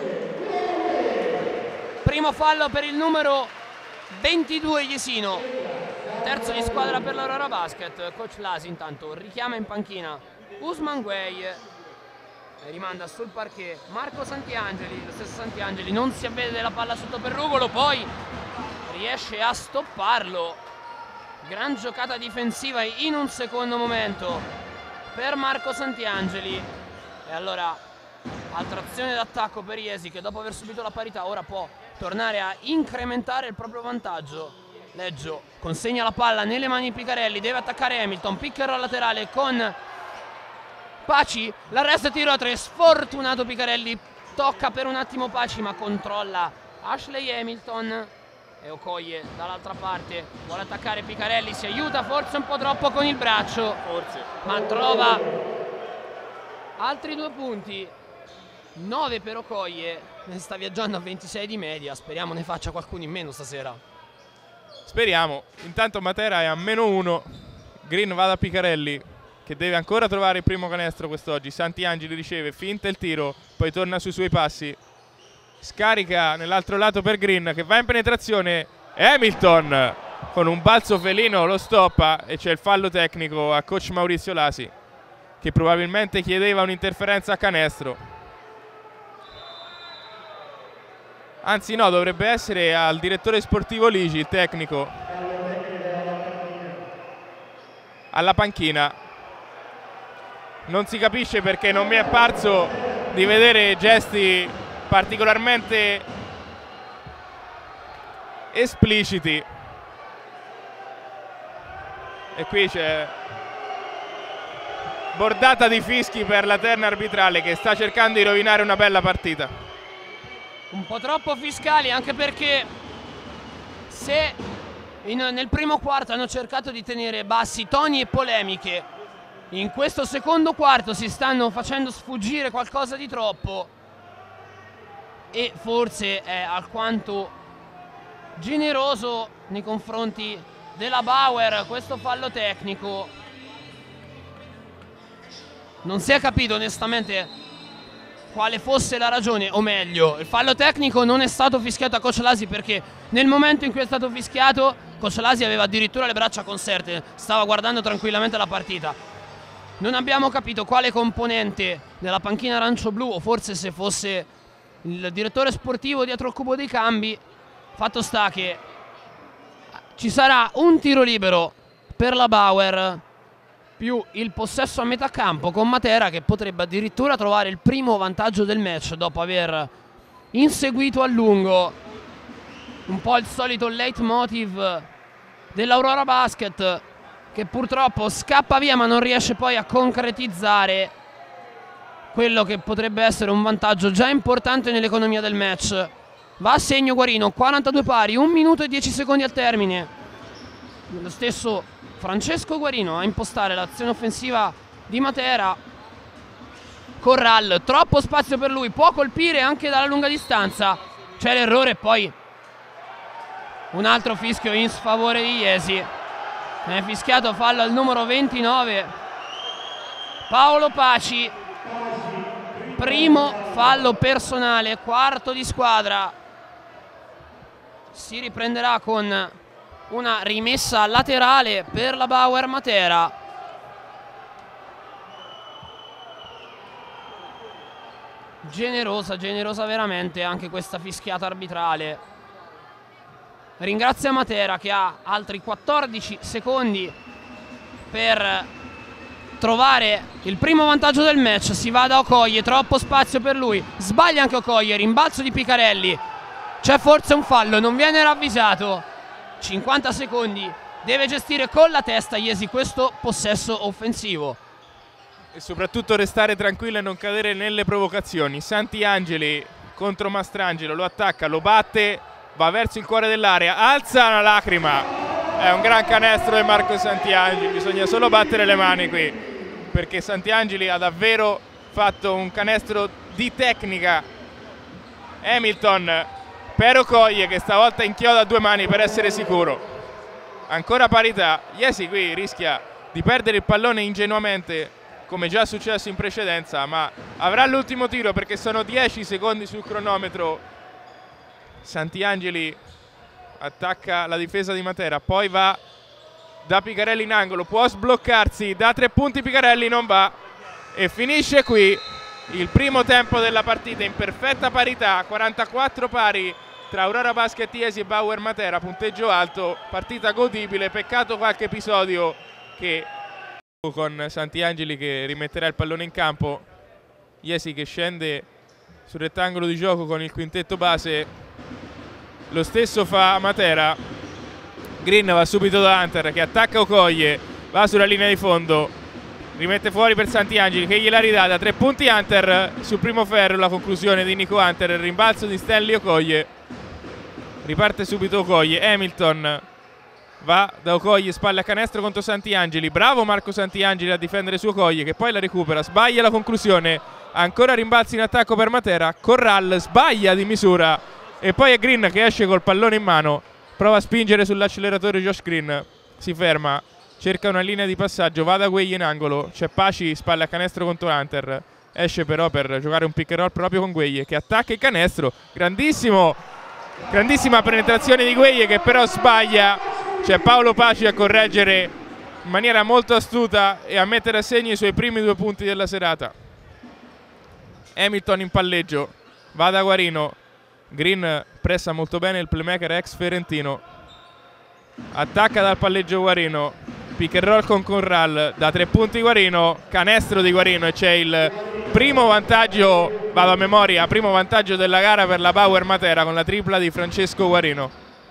Primo fallo per il numero 22 Jesino, terzo di squadra per l'Aurora Basket. Coach Lasi intanto richiama in panchina Usman Gueye e rimanda sul parquet Marco Santiangeli. Lo stesso Santiangeli non si avvede la palla sotto per Rugolo, poi riesce a stopparlo. Gran giocata difensiva in un secondo momento per Marco Santiangeli. E allora altra azione d'attacco per Iesi, che dopo aver subito la parità ora può tornare a incrementare il proprio vantaggio. Leggio consegna la palla nelle mani di Picarelli, deve attaccare Hamilton, pick and roll laterale con Paci, l'arresto e tiro a 3, sfortunato Picarelli, tocca per un attimo Paci ma controlla Ashley Hamilton. E Okoye dall'altra parte vuole attaccare Picarelli, si aiuta forse un po' troppo con il braccio, ma trova altri 2 punti. 9 per Okoye, sta viaggiando a 26 di media, speriamo ne faccia qualcuno in meno stasera. Speriamo. Intanto Matera è a -1. Green va da Picarelli, che deve ancora trovare il primo canestro quest'oggi. Santiangeli riceve, finta il tiro, poi torna sui suoi passi, scarica nell'altro lato per Green, che va in penetrazione. Hamilton con un balzo felino lo stoppa e c'è il fallo tecnico a coach Maurizio Lasi, che probabilmente chiedeva un'interferenza a canestro. Anzi no, dovrebbe essere al direttore sportivo Ligi, il tecnico, alla panchina. Non si capisce perché non mi è parso di vedere gesti particolarmente espliciti. E qui c'è bordata di fischi per la terna arbitrale, che sta cercando di rovinare una bella partita. Un po' troppo fiscali, anche perché se nel primo quarto hanno cercato di tenere bassi toni e polemiche, in questo secondo quarto si stanno facendo sfuggire qualcosa di troppo, e forse è alquanto generoso nei confronti della Bauer questo fallo tecnico. Non si è capito onestamente quale fosse la ragione, o meglio, il fallo tecnico non è stato fischiato a coach Lasi, perché nel momento in cui è stato fischiato coach Lasi aveva addirittura le braccia conserte, stava guardando tranquillamente la partita. Non abbiamo capito quale componente della panchina arancio-blu, o forse se fosse il direttore sportivo dietro il cubo dei cambi. Fatto sta che ci sarà un tiro libero per la Bauer più il possesso a metà campo, con Matera che potrebbe addirittura trovare il primo vantaggio del match dopo aver inseguito a lungo un po' il solito leitmotiv dell'Aurora Basket, che purtroppo scappa via ma non riesce poi a concretizzare quello che potrebbe essere un vantaggio già importante nell'economia del match. Va a segno Guarino, 42 pari, 1 minuto e 10 secondi al termine. Lo stesso Francesco Guarino a impostare l'azione offensiva di Matera. Corral, troppo spazio per lui, può colpire anche dalla lunga distanza. C'è l'errore e poi un altro fischio in sfavore di Iesi. È fischiato fallo al numero 29 Paolo Paci. Primo fallo personale, quarto di squadra. Si riprenderà con una rimessa laterale per la Bauer Matera. Generosa veramente anche questa fischiata arbitrale. Ringrazia Matera che ha altri 14 secondi per trovare il primo vantaggio del match. Si va da Okoye, troppo spazio per lui, sbaglia anche Okoye, rimbalzo di Picarelli, c'è forse un fallo, non viene ravvisato. 50 secondi, deve gestire con la testa Iesi questo possesso offensivo e soprattutto restare tranquillo e non cadere nelle provocazioni. Santiangeli contro Mastrangelo, lo attacca, lo batte, va verso il cuore dell'area, alza una lacrima. È un gran canestro di Marco Santiangeli, bisogna solo battere le mani qui. perché Santiangeli ha davvero fatto un canestro di tecnica. Hamilton per Okoye, che stavolta inchioda a 2 mani per essere sicuro. Ancora parità. Jesi qui rischia di perdere il pallone ingenuamente, come già successo in precedenza, ma avrà l'ultimo tiro perché sono 10 secondi sul cronometro. Santiangeli attacca la difesa di Matera, poi va da Picarelli in angolo, può sbloccarsi, da 3 punti Picarelli non va e finisce qui il primo tempo della partita in perfetta parità, 44 pari tra Aurora Basket Jesi e Bauer Matera, punteggio alto, partita godibile. Peccato qualche episodio che con Santiangeli che rimetterà il pallone in campo, Jesi che scende sul rettangolo di gioco con il quintetto base, lo stesso fa Matera. Green va subito da Hunter che attacca Okoye, va sulla linea di fondo, rimette fuori per Santiangeli che gliela ridà da 3 punti. Hunter sul primo ferro, la conclusione di Nico Hunter, il rimbalzo di Stanley Okoye, riparte subito Okoye. Hamilton va da Okoye, spalle a canestro contro Santiangeli, bravo Marco Santiangeli a difendere su Okoye che poi la recupera, sbaglia la conclusione, ancora rimbalzi in attacco per Matera, Corral sbaglia di misura e poi è Green che esce col pallone in mano, prova a spingere sull'acceleratore Josh Green, si ferma, cerca una linea di passaggio, va da Gueye in angolo, c'è Paci, spalle a canestro contro Hunter, esce però per giocare un pick and roll proprio con Gueye che attacca il canestro, grandissima penetrazione di Gueye che però sbaglia, c'è Paolo Paci a correggere in maniera molto astuta e a mettere a segno i suoi primi 2 punti della serata. Hamilton in palleggio, va da Guarino, Green pressa molto bene il playmaker ex Ferentino, attacca dal palleggio Guarino, pick and roll con Corral, da 3 punti Guarino, canestro di Guarino e c'è il primo vantaggio, vado a memoria, primo vantaggio della gara per la Bauer Matera con la tripla di Francesco Guarino.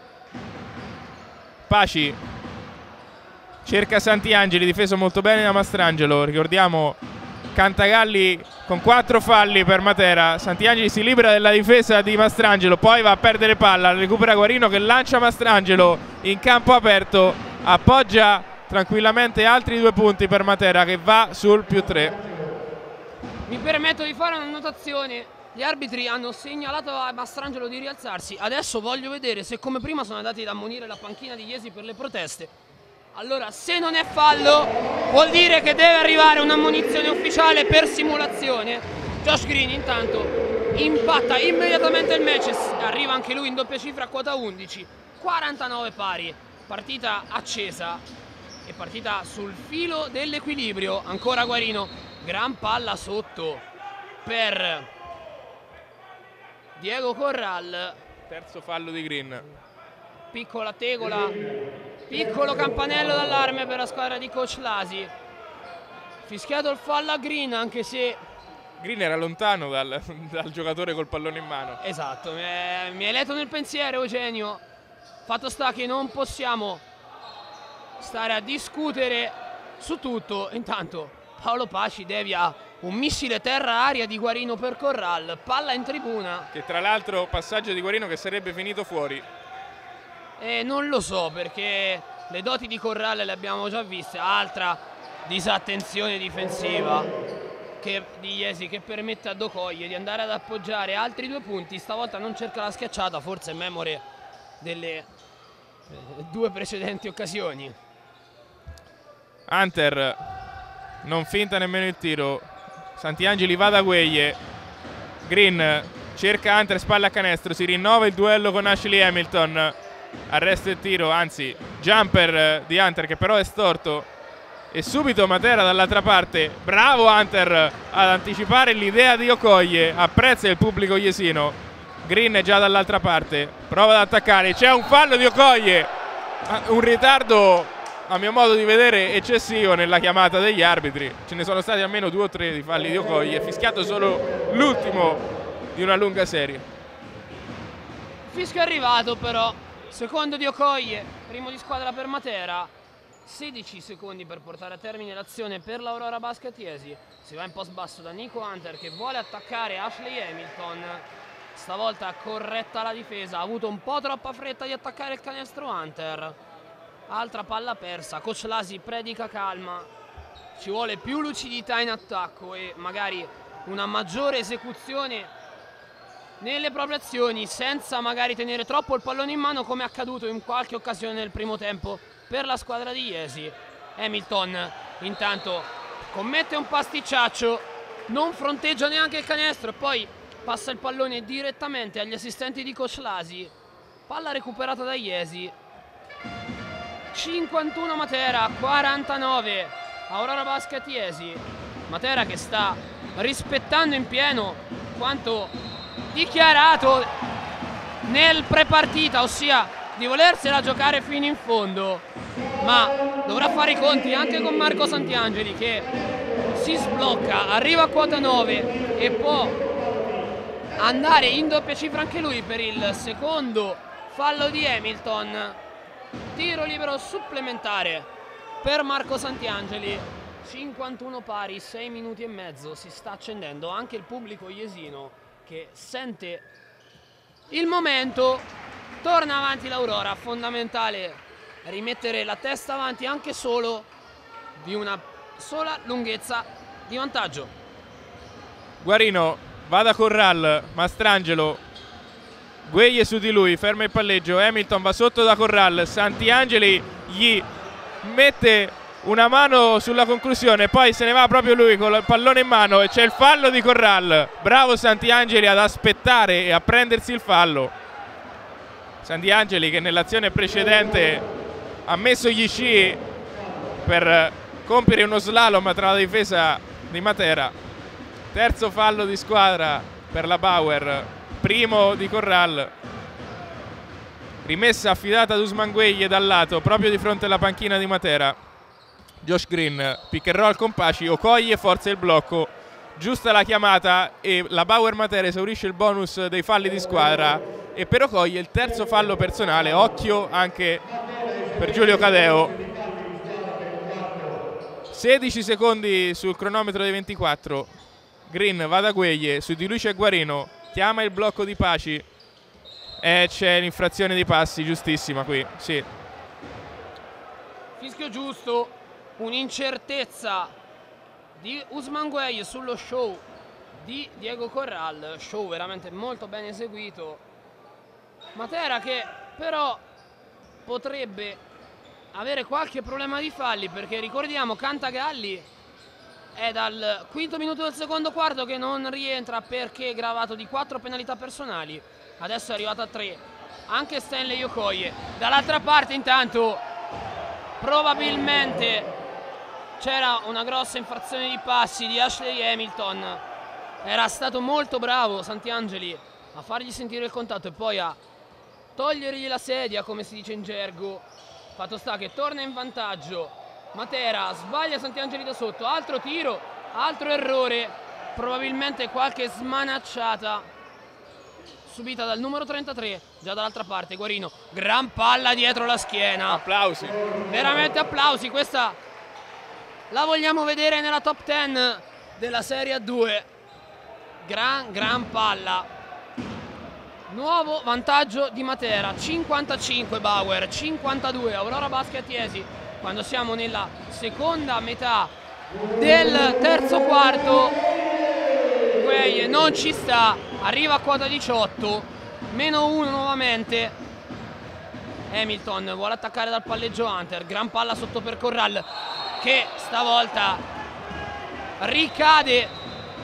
Paci cerca Santiangeli, difeso molto bene da Mastrangelo, ricordiamo Cantagalli con 4 falli per Matera. Santiangeli si libera della difesa di Mastrangelo, poi va a perdere palla, recupera Guarino che lancia Mastrangelo in campo aperto, appoggia tranquillamente altri 2 punti per Matera che va sul +3. Mi permetto di fare una notazione: gli arbitri hanno segnalato a Mastrangelo di rialzarsi, adesso voglio vedere se come prima sono andati ad ammonire la panchina di Jesi per le proteste. Allora, se non è fallo, vuol dire che deve arrivare un'ammonizione ufficiale per simulazione. Josh Green intanto impatta immediatamente il match, arriva anche lui in doppia cifra a quota 11, 49 pari, partita accesa e partita sul filo dell'equilibrio. Ancora Guarino, gran palla sotto per Diego Corral. Terzo fallo di Green. Piccola tegola, piccolo campanello d'allarme per la squadra di coach Lasi. Fischiato il fallo a Green, anche se Green era lontano dal giocatore col pallone in mano. esatto, mi hai letto nel pensiero, Eugenio. Fatto sta che non possiamo stare a discutere su tutto. Intanto Paolo Paci devia un missile terra-aria di Guarino per Corral, palla in tribuna. Che tra l'altro passaggio di Guarino che sarebbe finito fuori. Non lo so, perché le doti di Corral le abbiamo già viste. Altra disattenzione difensiva di Jesi che permette a Okoye di andare ad appoggiare altri 2 punti. Stavolta non cerca la schiacciata, forse memore delle 2 precedenti occasioni. Hunter non finta nemmeno il tiro, Santiangeli va da Gueye, Green cerca Hunter, spalla a canestro, si rinnova il duello con Ashley Hamilton, arresta il tiro, anzi jumper di Hunter che però è storto e subito Matera dall'altra parte. Bravo Hunter ad anticipare l'idea di Okoye, apprezza il pubblico jesino. Green è già dall'altra parte, prova ad attaccare, c'è un fallo di Okoye, un ritardo a mio modo di vedere eccessivo nella chiamata degli arbitri. Ce ne sono stati almeno 2 o 3 di falli di Okoye, fischiato solo l'ultimo di una lunga serie. Fischio è arrivato però, secondo di Okoye, primo di squadra per Matera. 16 secondi per portare a termine l'azione per l'Aurora Basket Jesi. Si va in post basso da Nico Hunter che vuole attaccare Ashley Hamilton. Stavolta corretta la difesa, ha avuto un po' troppa fretta di attaccare il canestro Hunter. Altra palla persa, coach Lasi predica calma, ci vuole più lucidità in attacco e magari una maggiore esecuzione nelle proprie azioni, senza magari tenere troppo il pallone in mano, come è accaduto in qualche occasione nel primo tempo per la squadra di Jesi. Hamilton intanto commette un pasticciaccio, non fronteggia neanche il canestro e poi passa il pallone direttamente agli assistenti di coach Lasi. Palla recuperata da Jesi. 51 Matera, 49 Aurora Basket Jesi. Matera che sta rispettando in pieno quanto dichiarato nel prepartita, ossia di volersela giocare fino in fondo, ma dovrà fare i conti anche con Marco Santiangeli, che si sblocca, arriva a quota 9 e può andare in doppia cifra anche lui per il secondo fallo di Hamilton. Tiro libero supplementare per Marco Santiangeli. 51 pari, 6 minuti e mezzo. Si sta accendendo anche il pubblico jesino, che sente il momento. Torna avanti l'Aurora, fondamentale rimettere la testa avanti anche solo di una sola lunghezza di vantaggio. Guarino va da Corral, Mastrangelo, Gueglie su di lui, ferma il palleggio, Hamilton va sotto da Corral, Santiangeli gli mette una mano sulla conclusione, poi se ne va proprio lui con il pallone in mano e c'è il fallo di Corral. Bravo Santiangeli ad aspettare e a prendersi il fallo. Santiangeli che nell'azione precedente ha messo gli sci per compiere uno slalom tra la difesa di Matera. Terzo fallo di squadra per la Bauer, primo di Corral. Rimessa affidata ad Usman Gueglie dal lato, proprio di fronte alla panchina di Matera. Josh Green, pick and roll con Paci, Okoye forza il blocco, giusta la chiamata e la Bauer Matera esaurisce il bonus dei falli di squadra e per Okoye il terzo fallo personale, occhio anche per Giulio Cadeo. 16 secondi sul cronometro dei 24, Green va da Gueglie, su di lui c'è Guarino, chiama il blocco di Paci e c'è l'infrazione di passi, giustissima qui, sì. Fischio giusto. Un'incertezza di Usman Gueye sullo show di Diego Corral, show veramente molto ben eseguito. Matera che però potrebbe avere qualche problema di falli, perché ricordiamo Cantagalli è dal quinto minuto del secondo quarto che non rientra perché gravato di 4 penalità personali, adesso è arrivato a 3 anche Stanley Okoye. Dall'altra parte intanto probabilmente c'era una grossa infrazione di passi di Ashley Hamilton. Era stato molto bravo Santiangeli a fargli sentire il contatto e poi a togliergli la sedia, come si dice in gergo. Fatto sta che torna in vantaggio Matera, sbaglia Santiangeli da sotto, altro tiro, altro errore, probabilmente qualche smanacciata subita dal numero 33, già dall'altra parte Guarino, gran palla dietro la schiena. Applausi. Veramente applausi, questa la vogliamo vedere nella top 10 della Serie A2. Gran palla. Nuovo vantaggio di Matera, 55 Bauer, 52 Aurora Basket Jesi. Quando siamo nella seconda metà del terzo quarto, Gueye non ci sta, arriva a quota 18, -1 nuovamente. Hamilton vuole attaccare dal palleggio Hunter, gran palla sotto per Corral, che stavolta ricade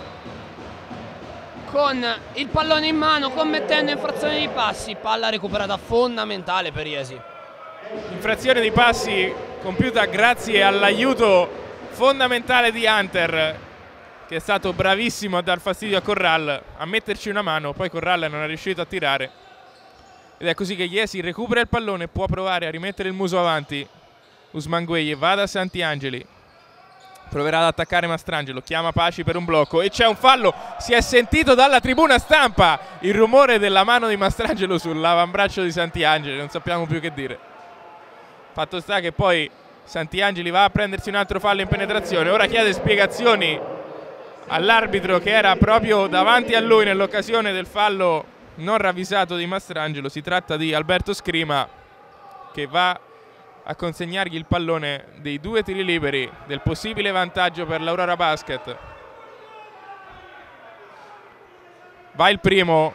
con il pallone in mano, commettendo infrazione di passi. Palla recuperata fondamentale per Jesi. Infrazione di passi compiuta grazie all'aiuto fondamentale di Hunter, che è stato bravissimo a dar fastidio a Corral, a metterci una mano, poi Corral non è riuscito a tirare. Ed è così che Jesi recupera il pallone e può provare a rimettere il muso avanti. Usman Gueye va da Santiangeli, proverà ad attaccare Mastrangelo, chiama Paci per un blocco e c'è un fallo. Si è sentito dalla tribuna stampa il rumore della mano di Mastrangelo sull'avambraccio di Santiangeli, non sappiamo più che dire. Fatto sta che poi Santiangeli va a prendersi un altro fallo in penetrazione, ora chiede spiegazioni all'arbitro che era proprio davanti a lui nell'occasione del fallo non ravvisato di Mastrangelo. Si tratta di Alberto Scrima, che va a consegnargli il pallone dei 2 tiri liberi, del possibile vantaggio per l'Aurora Basket. Va il primo,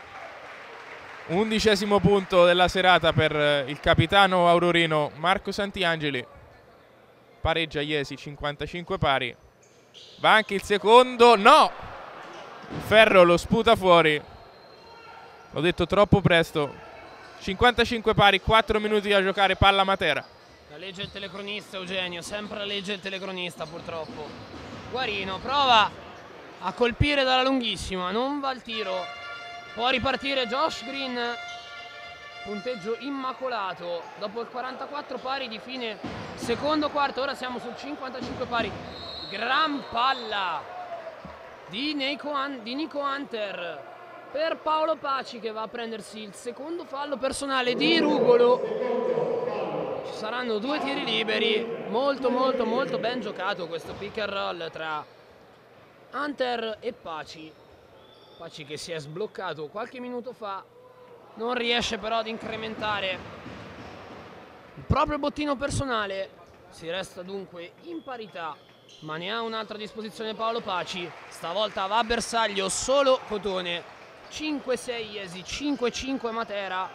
11° punto della serata per il capitano aurorino Marco Santiangeli. Pareggia Jesi, 55 pari. Va anche il secondo, no! Il ferro lo sputa fuori. L'ho detto troppo presto. 55 pari, 4 minuti da giocare, palla Matera. La legge del telecronista, Eugenio, sempre la legge del telecronista purtroppo. Guarino prova a colpire dalla lunghissima, non va il tiro. Può ripartire Josh Green, punteggio immacolato dopo il 44 pari di fine secondo quarto. Ora siamo sul 55 pari. Gran palla di Nico Hunter per Paolo Paci, che va a prendersi il secondo fallo personale di Rugolo. Ci saranno 2 tiri liberi. Molto ben giocato questo pick and roll tra Hunter e Paci. Paci che si è sbloccato qualche minuto fa, non riesce però ad incrementare il proprio bottino personale. Si resta dunque in parità, ma ne ha un'altra a disposizione Paolo Paci. Stavolta va a bersaglio solo Cotone. 5-6 Jesi, 5-5 Matera.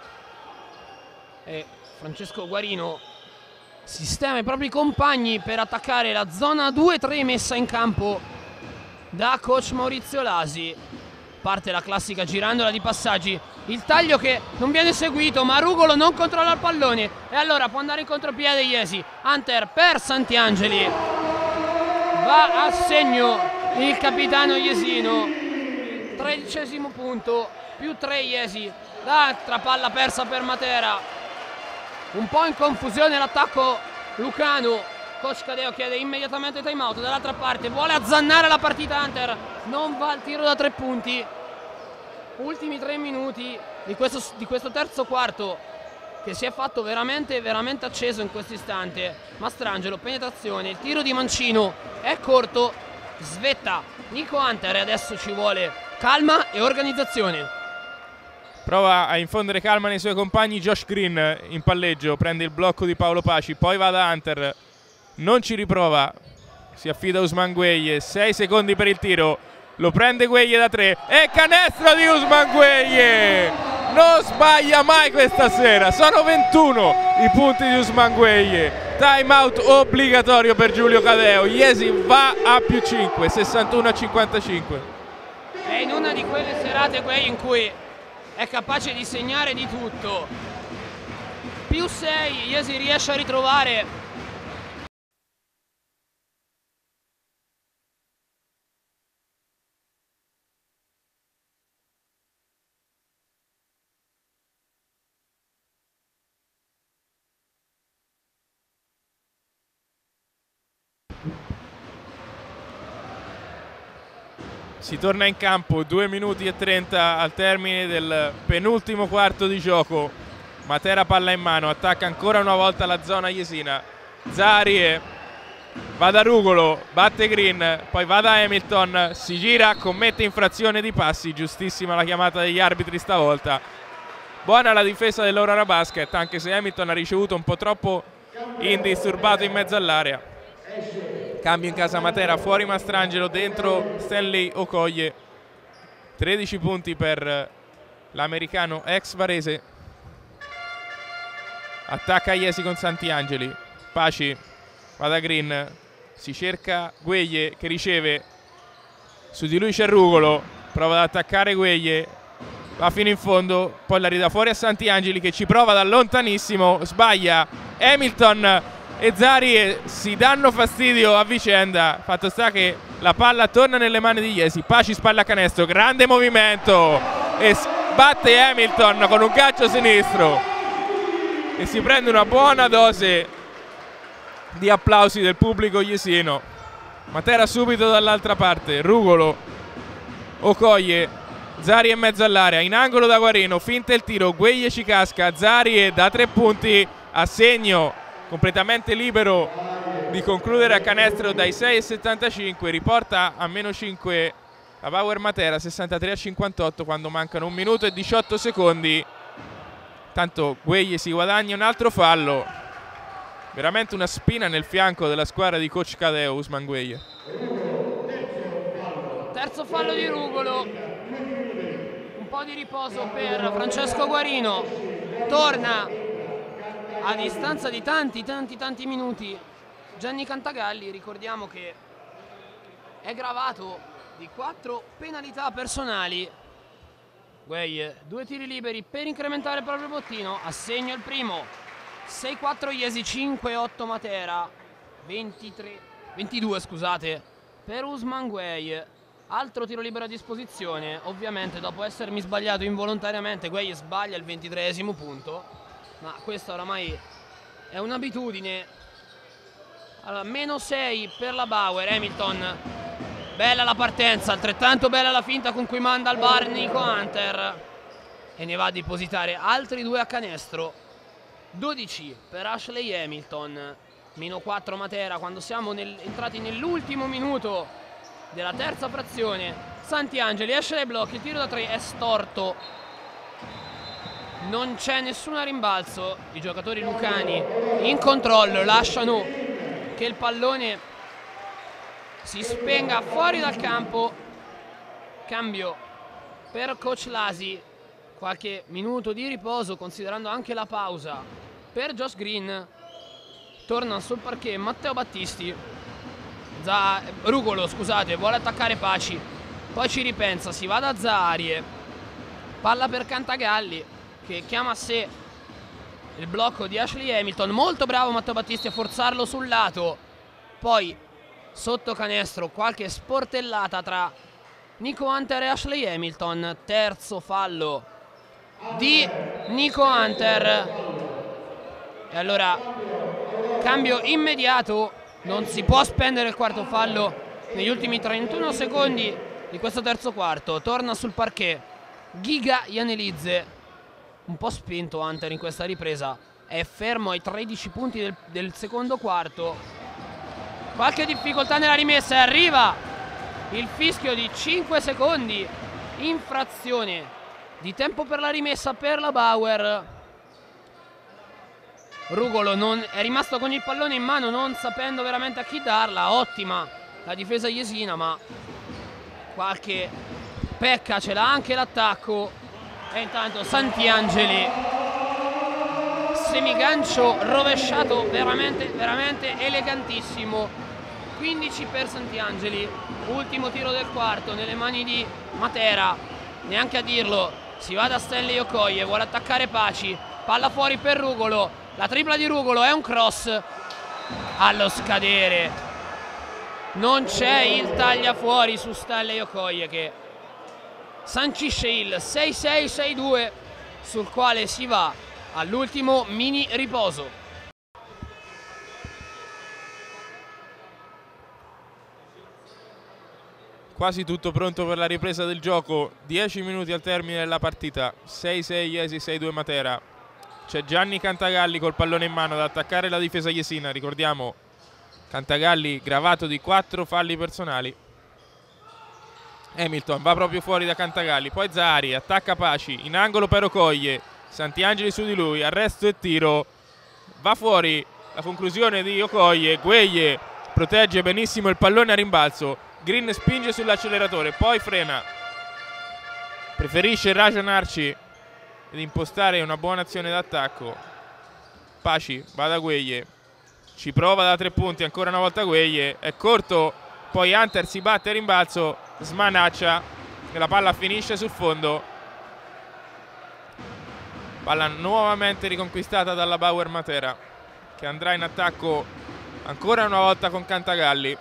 E Francesco Guarino sistema i propri compagni per attaccare la zona 2-3 messa in campo da coach Maurizio Lasi. Parte la classica girandola di passaggi, il taglio che non viene seguito, ma Rugolo non controlla il pallone e allora può andare in contropiede Jesi. Hunter per Santiangeli, va a segno il capitano jesino. 13° punto, più 3 Jesi. L'altra palla persa per Matera, un po' in confusione l'attacco lucano. Coach Cadeo chiede immediatamente time out. Dall'altra parte vuole azzannare la partita Hunter, non va al tiro da 3 punti. Ultimi 3 minuti di questo terzo quarto, che si è fatto veramente acceso in questo istante. Mastrangelo, penetrazione, il tiro di Mancino è corto, svetta Nico Hunter e adesso ci vuole calma e organizzazione. Prova a infondere calma nei suoi compagni Josh Green in palleggio, prende il blocco di Paolo Paci, poi va da Hunter, non ci riprova, si affida a Usman Gueye, 6 secondi per il tiro, lo prende Gueye da 3 e canestro di Usman Gueye, non sbaglia mai questa sera, sono 21 i punti di Usman Gueye. Time out obbligatorio per Giulio Cadeo, Jesi va a più 5, 61-55. È in una di quelle serate Gueye in cui è capace di segnare di tutto. Più 6, Jesi riesce a ritrovare Si torna in campo, 2 minuti e 30 al termine del penultimo quarto di gioco. Matera palla in mano, attacca ancora una volta la zona jesina. Zarie va da Rugolo, batte Green, poi va da Hamilton, si gira, commette infrazione di passi. Giustissima la chiamata degli arbitri stavolta. Buona la difesa dell'Aurora Basket, anche se Hamilton ha ricevuto un po' troppo indisturbato in mezzo all'area. Cambio in casa Matera, fuori Mastrangelo, dentro Stanley Okoye. 13 punti per l'americano ex Varese. Attacca Jesi con Santiangeli. Paci va da Green, si cerca Gueye che riceve, su di lui c'è Rugolo, prova ad attaccare Gueye, va fino in fondo, poi la ridà fuori a Santiangeli che ci prova da lontanissimo, sbaglia. Hamilton e Zarie si danno fastidio a vicenda, fatto sta che la palla torna nelle mani di Jesi. Paci spalla a canestro, grande movimento e batte Hamilton con un calcio sinistro e si prende una buona dose di applausi del pubblico jesino. Matera subito dall'altra parte, Rugolo, Okoye, Zarie in mezzo all'area, in angolo da Guarino, finta il tiro, Gueye ci casca, Zarie da 3 punti a segno, completamente libero di concludere a canestro dai 6,75, riporta a meno 5 la Power Matera, 63-58 quando mancano 1 minuto e 18 secondi. Tanto Gueye si guadagna un altro fallo. veramente una spina nel fianco della squadra di coach Cadeo, Ousmane Gueye. Terzo fallo di Rugolo, un po' di riposo per Francesco Guarino, torna a distanza di tanti minuti Gianni Cantagalli. Ricordiamo che è gravato di 4 penalità personali. Gueye, 2 tiri liberi per incrementare il proprio bottino, assegno il primo, 6-4 Iesi, 5-8 Matera, 22 scusate, per Ousmane Gueye. Altro tiro libero a disposizione, ovviamente dopo essermi sbagliato involontariamente Gueye sbaglia il 23esimo punto, ma questa oramai è un'abitudine. Allora, -6 per la Bauer. Hamilton, bella la partenza, altrettanto bella la finta con cui manda al bar Nico Hunter e ne va a depositare altri 2 a canestro. 12 per Ashley Hamilton, -4 Matera quando siamo entrati nell'ultimo minuto della terza frazione. Santiangeli esce dai blocchi, il tiro da 3 è storto, non c'è nessun rimbalzo. I giocatori lucani in controllo lasciano che il pallone si spenga fuori dal campo. Cambio per coach Lasi, qualche minuto di riposo considerando anche la pausa per Josh Green. Torna sul parquet Matteo Battisti. Rugolo, scusate, vuole attaccare Paci, poi ci ripensa, si va da Zaharie, palla per Cantagalli che chiama a sé il blocco di Ashley Hamilton. Molto bravo Matteo Battisti a forzarlo sul lato, poi sotto canestro qualche sportellata tra Nico Hunter e Ashley Hamilton. Terzo fallo di Nico Hunter e allora cambio immediato. Non si può spendere il quarto fallo negli ultimi 31 secondi di questo terzo quarto. Torna sul parquet Giga Janelidze, un po' spento Hunter in questa ripresa, è fermo ai 13 punti del secondo quarto. Qualche difficoltà nella rimessa e arriva il fischio di 5 secondi, infrazione di tempo per la rimessa per la Bauer. Rugolo è rimasto con il pallone in mano, non sapendo veramente a chi darla. Ottima la difesa iesina, ma qualche pecca ce l'ha anche l'attacco. E intanto Santiangeli, semigancio rovesciato veramente elegantissimo. 15 per Santiangeli, ultimo tiro del quarto nelle mani di Matera, neanche a dirlo, si va da Stanley Okoye, vuole attaccare Paci, palla fuori per Rugolo. La tripla di Rugolo è un cross allo scadere. Non c'è il tagliafuori su Stanley Okoye che sancisce il 6-6-6-2 sul quale si va all'ultimo mini riposo. Quasi tutto pronto per la ripresa del gioco. 10 minuti al termine della partita. 6-6 Iesi, 6-2 Matera. C'è Gianni Cantagalli col pallone in mano ad attaccare la difesa iesina. Ricordiamo, Cantagalli gravato di 4 falli personali. Hamilton va proprio fuori da Cantagalli, poi Zaharie attacca Paci, in angolo per Okoye, Santiangeli su di lui, arresto e tiro, va fuori la conclusione di Okoye. Gueye protegge benissimo il pallone a rimbalzo, Green spinge sull'acceleratore, poi frena, preferisce ragionarci ed impostare una buona azione d'attacco. Paci va da Gueye, ci prova da 3 punti, ancora una volta Gueye, è corto, poi Hunter si batte a rimbalzo, smanaccia e la palla finisce sul fondo. Palla nuovamente riconquistata dalla Bauer Matera, che andrà in attacco ancora una volta con Cantagalli.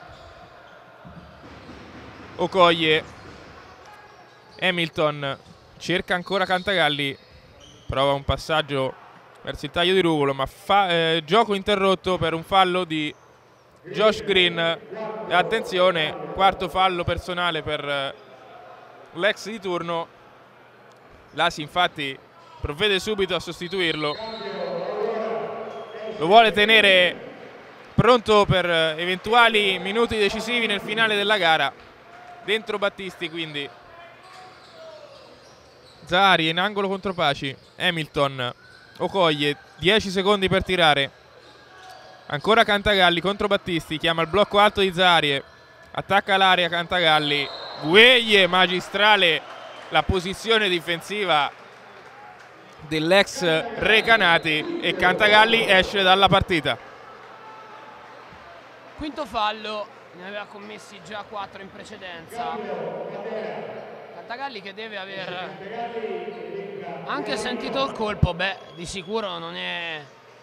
Okoye, Hamilton cerca ancora Cantagalli, prova un passaggio verso il taglio di Rugolo, ma gioco interrotto per un fallo di Josh Green. E attenzione, quarto fallo personale per l'ex di turno. Lasi infatti provvede subito a sostituirlo, lo vuole tenere pronto per eventuali minuti decisivi nel finale della gara. Dentro Battisti quindi. Zaharie in angolo contro Paci, Hamilton, Okoye, 10 secondi per tirare. Ancora Cantagalli contro Battisti, chiama il blocco alto di Zaharie, attacca l'area Cantagalli, Gueglie, magistrale la posizione difensiva dell'ex Recanati e Cantagalli esce dalla partita. Quinto fallo, ne aveva commessi già 4 in precedenza. Cantagalli che deve aver anche sentito il colpo, beh, di sicuro non è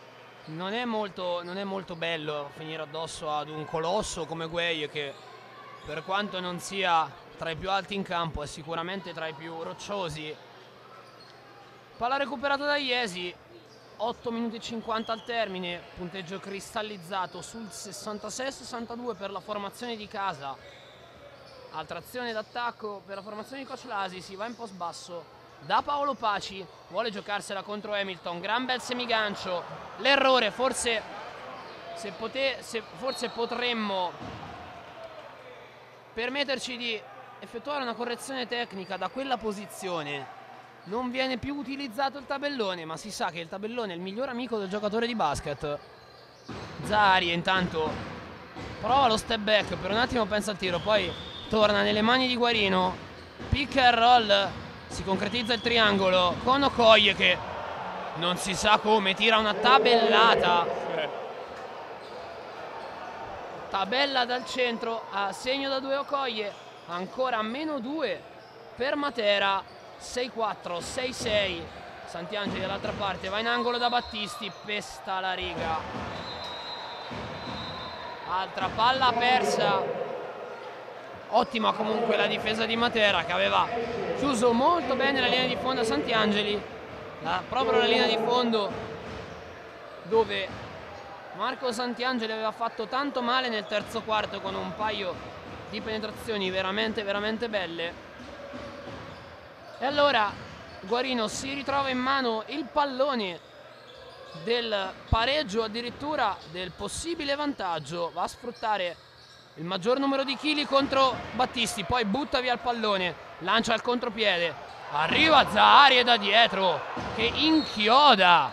molto bello finire addosso ad un colosso come Gueye, che per quanto non sia tra i più alti in campo è sicuramente tra i più rocciosi. Palla recuperata da Iesi, 8 minuti e 50 al termine, punteggio cristallizzato sul 66-62 per la formazione di casa. Altra azione d'attacco per la formazione di Coach Lasi, si va in post basso da Paolo Paci, vuole giocarsela contro Hamilton, gran bel semigancio, l'errore, forse potremmo permetterci di effettuare una correzione tecnica da quella posizione. Non viene più utilizzato il tabellone, ma si sa che il tabellone è il miglior amico del giocatore di basket. Zaharie intanto prova lo step back, per un attimo pensa al tiro, poi torna nelle mani di Guarino, pick and roll, si concretizza il triangolo con Okoye che non si sa come tira una tabellata. Tabella dal centro, a segno da 2 Okoye, ancora -2 per Matera. 6-4, 6-6. Santiangeli dall'altra parte, va in angolo da Battisti, pesta la riga. Altra palla persa. Ottima comunque la difesa di Matera, che aveva chiuso molto bene la linea di fondo a Santiangeli, proprio la linea di fondo dove Marco Santiangeli aveva fatto tanto male nel terzo quarto con un paio di penetrazioni veramente belle. E allora Guarino si ritrova in mano il pallone del pareggio, addirittura del possibile vantaggio. Va a sfruttare il maggior numero di chili contro Battisti, poi butta via il pallone, lancia il contropiede, arriva Zaharie da dietro che inchioda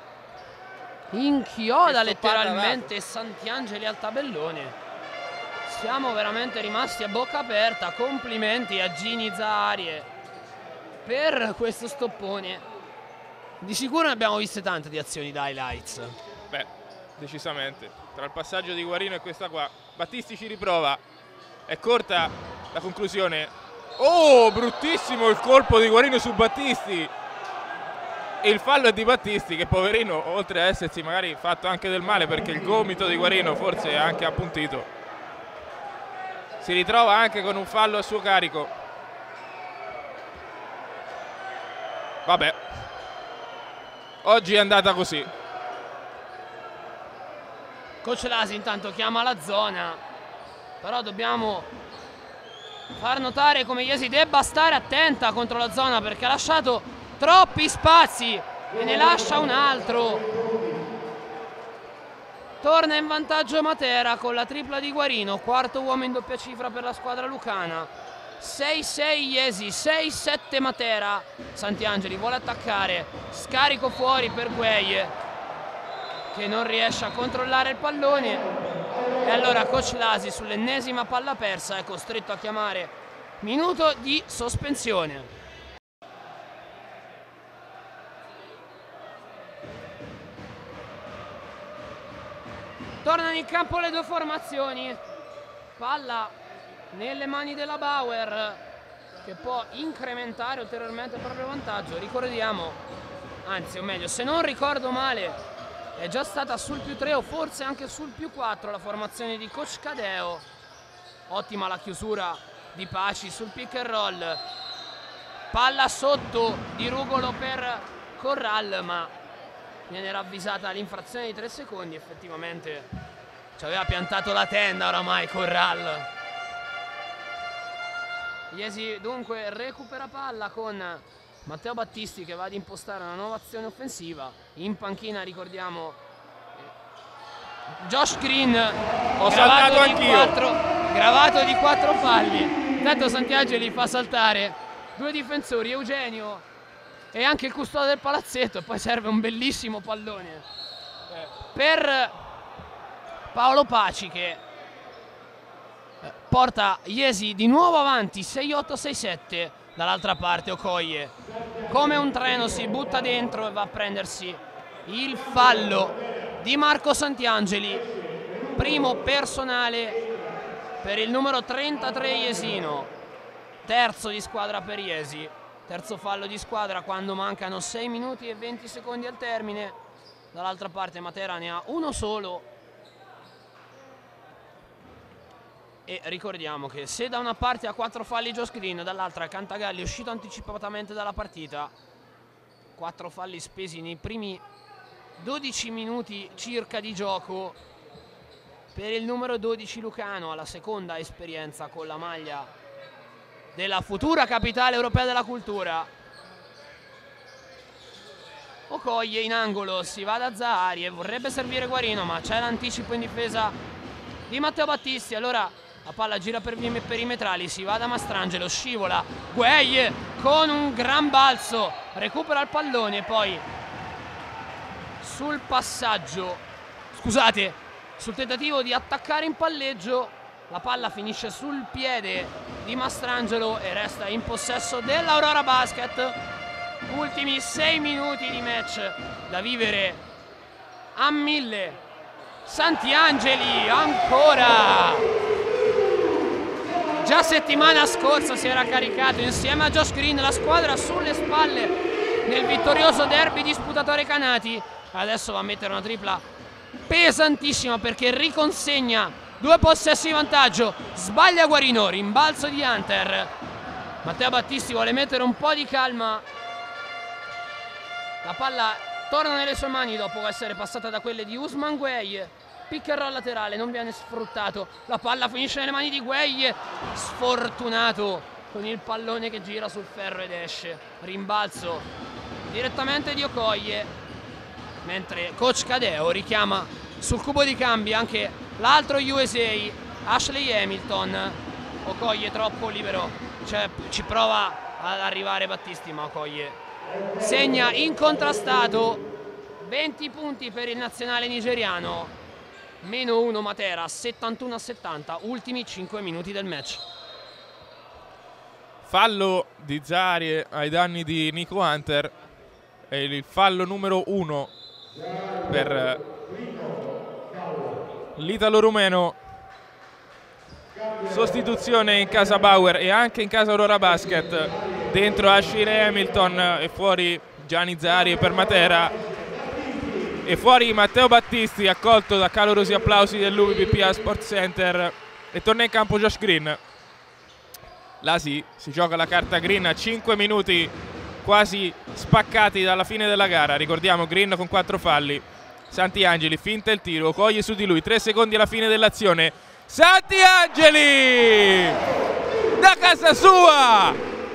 letteralmente Santiangeli al tabellone. Siamo veramente rimasti a bocca aperta. Complimenti a Gini Zaharie per questo stoppone. Di sicuro ne abbiamo viste tante di azioni da highlights. Beh, decisamente. Tra il passaggio di Guarino e questa qua, Battisti ci riprova. È corta la conclusione. Oh, bruttissimo il colpo di Guarino su Battisti. E il fallo è di Battisti, che poverino, oltre a essersi magari fatto anche del male, perché il gomito di Guarino forse è anche appuntito, si ritrova anche con un fallo a suo carico. Vabbè, oggi è andata così. Coach Lasi intanto chiama la zona, però dobbiamo far notare come Iesi debba stare attenta contro la zona, perché ha lasciato troppi spazi e ne lascia un altro. Torna in vantaggio Matera con la tripla di Guarino, quarto uomo in doppia cifra per la squadra lucana. 6-6 Iesi, 6-7 Matera. Santiangeli vuole attaccare, scarico fuori per Gueye che non riesce a controllare il pallone, e allora Coach Lasi sull'ennesima palla persa è costretto a chiamare minuto di sospensione. Tornano in campo le due formazioni, palla nelle mani della Bauer che può incrementare ulteriormente il proprio vantaggio. Ricordiamo, anzi o meglio, se non ricordo male, è già stata sul +3 o forse anche sul +4 la formazione di Coach Cadeo. Ottima la chiusura di Paci sul pick and roll, palla sotto di Rugolo per Corral, ma viene ravvisata l'infrazione di 3 secondi. Effettivamente ci aveva piantato la tenda oramai Corral. Iesi dunque recupera palla con Matteo Battisti che va ad impostare una nuova azione offensiva. In panchina ricordiamo Josh Green, gravato di 4 falli. Intanto Santiangeli fa saltare 2 difensori, Eugenio e anche il custode del palazzetto, e poi serve un bellissimo pallone per Paolo Paci che porta Iesi di nuovo avanti 6-8-6-7. Dall'altra parte Okoye come un treno si butta dentro e va a prendersi il fallo di Marco Santiangeli, primo personale per il numero 33 iesino, terzo di squadra per Iesi, terzo fallo di squadra quando mancano 6 minuti e 20 secondi al termine. Dall'altra parte Matera ne ha uno solo. E ricordiamo che se da una parte ha 4 falli Josh Green, dall'altra Cantagalli è uscito anticipatamente dalla partita. 4 falli spesi nei primi 12 minuti circa di gioco per il numero 12 lucano, alla seconda esperienza con la maglia della futura capitale europea della cultura. Okoye in angolo, si va da Zahari e vorrebbe servire Guarino, ma c'è l'anticipo in difesa di Matteo Battisti. Allora la palla gira per i perimetrali, si va da Mastrangelo, scivola Gueye con un gran balzo, recupera il pallone e poi sul passaggio, scusate, sul tentativo di attaccare in palleggio, la palla finisce sul piede di Mastrangelo e resta in possesso dell'Aurora Basket. Ultimi 6 minuti di match da vivere a 1000. Santiangeli ancora. Già settimana scorsa si era caricato insieme a Josh Green la squadra sulle spalle nel vittorioso derby disputato a Recanati. Adesso va a mettere una tripla pesantissima perché riconsegna 2 possessi di vantaggio. Sbaglia Guarino, rimbalzo di Hunter. Matteo Battisti vuole mettere un po' di calma. La palla torna nelle sue mani dopo essere passata da quelle di Usman Gueye. Pick and roll laterale, non viene sfruttato. La palla finisce nelle mani di Gueye, sfortunato con il pallone che gira sul ferro ed esce. Rimbalzo direttamente di Okoye, mentre coach Cadeo richiama sul cubo di cambi anche l'altro USA, Ashley Hamilton. Okoye troppo libero, cioè, ci prova ad arrivare Battisti, ma Okoye segna incontrastato. 20 punti per il nazionale nigeriano, -1 Matera, 71-70, ultimi 5 minuti del match. Fallo di Zahari ai danni di Nico Hunter, è il fallo numero 1 per l'italo-rumeno. Sostituzione in casa Bauer e anche in casa Aurora Basket. Dentro Ashley Hamilton e fuori Gianni Zahari per Matera. E fuori Matteo Battisti, accolto da calorosi applausi dell'UBPA Sports Center. E torna in campo Josh Green. Là si gioca la carta Green a 5 minuti quasi spaccati dalla fine della gara. Ricordiamo Green con 4 falli. Santiangeli finta il tiro, Okoye su di lui, 3 secondi alla fine dell'azione. Santiangeli da casa sua,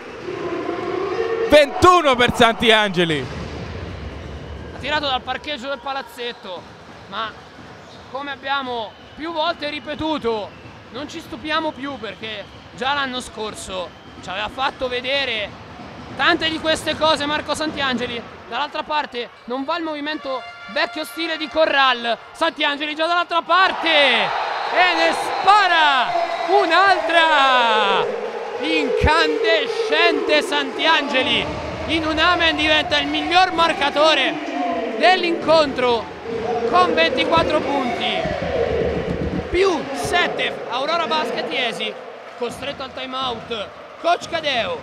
21 per Santiangeli. Tirato dal parcheggio del palazzetto, ma come abbiamo più volte ripetuto non ci stupiamo più, perché già l'anno scorso ci aveva fatto vedere tante di queste cose Marco Santiangeli. Dall'altra parte non va il movimento vecchio stile di Corral. Santiangeli già dall'altra parte e ne spara un'altra. Incandescente Santiangeli in un amen diventa il miglior marcatore dell'incontro con 24 punti, più 7 Aurora Basket Iesi, costretto al time out coach Cadeo.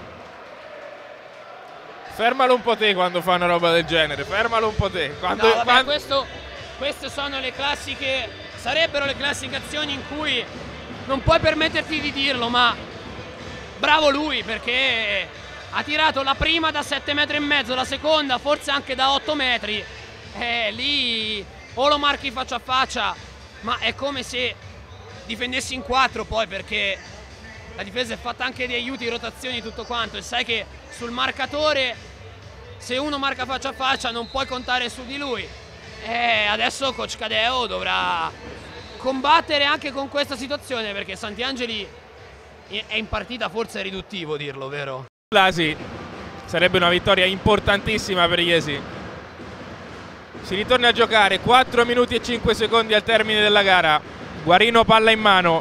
Fermalo un po' te quando fa una roba del genere, fermalo un po' te queste sono le classiche, sarebbero le classiche azioni in cui non puoi permetterti di dirlo, ma bravo lui, perché ha tirato la prima da 7,5 metri, la seconda forse anche da 8 metri. Lì o lo marchi faccia a faccia, ma è come se difendessi in 4 poi, perché la difesa è fatta anche di aiuti, rotazioni, tutto quanto, e sai che sul marcatore se uno marca faccia a faccia non puoi contare su di lui. Adesso coach Cadeo dovrà combattere anche con questa situazione, perché Santiangeli è in partita, forse è riduttivo dirlo, vero? Là sì, sarebbe una vittoria importantissima per Iesi. Si ritorna a giocare, 4 minuti e 5 secondi al termine della gara. Guarino palla in mano.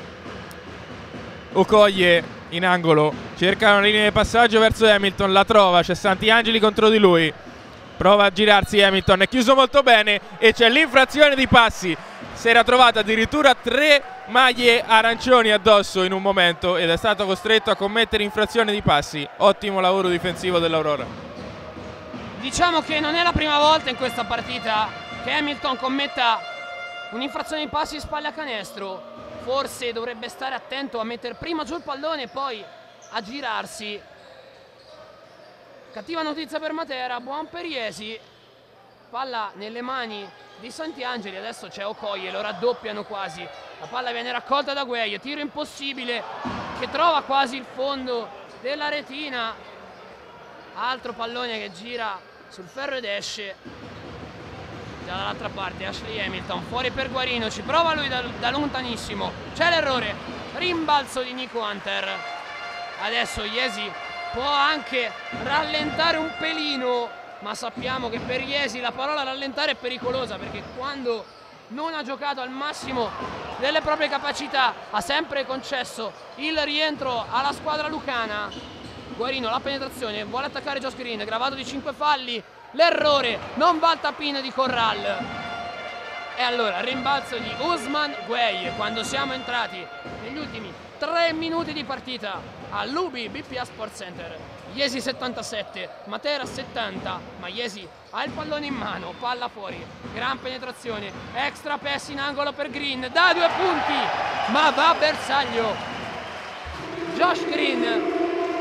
Okoye in angolo, cerca una linea di passaggio verso Hamilton, la trova, c'è Santiangeli contro di lui. Prova a girarsi Hamilton, è chiuso molto bene e c'è l'infrazione di passi. Si era trovato addirittura 3 maglie arancioni addosso in un momento ed è stato costretto a commettere infrazione di passi. Ottimo lavoro difensivo dell'Aurora. Diciamo che non è la prima volta in questa partita che Hamilton commetta un'infrazione di passi spalle a canestro. Forse dovrebbe stare attento a mettere prima giù il pallone e poi a girarsi. Cattiva notizia per Matera, buon per Iesi. Palla nelle mani di Santiangeli, adesso c'è Okoye, lo raddoppiano quasi. La palla viene raccolta da Gueye, tiro impossibile che trova quasi il fondo della retina. Altro pallone che gira sul ferro ed esce. Già dall'altra parte Ashley Hamilton, fuori per Guarino, ci prova lui da lontanissimo. C'è l'errore, rimbalzo di Nico Hunter. Adesso Iesi può anche rallentare un pelino, ma sappiamo che per Iesi la parola rallentare è pericolosa, perché quando non ha giocato al massimo delle proprie capacità ha sempre concesso il rientro alla squadra lucana. Guarino, la penetrazione, vuole attaccare Josh Green, gravato di 5 falli, l'errore, non va al tappino di Corral. E allora rimbalzo di Usman Gueye quando siamo entrati negli ultimi 3 minuti di partita all'UBI BPA Sport Center. Iesi 77, Matera 70, ma Iesi ha il pallone in mano, palla fuori, gran penetrazione, extra pass in angolo per Green, da 2 punti, ma va bersaglio. Josh Green,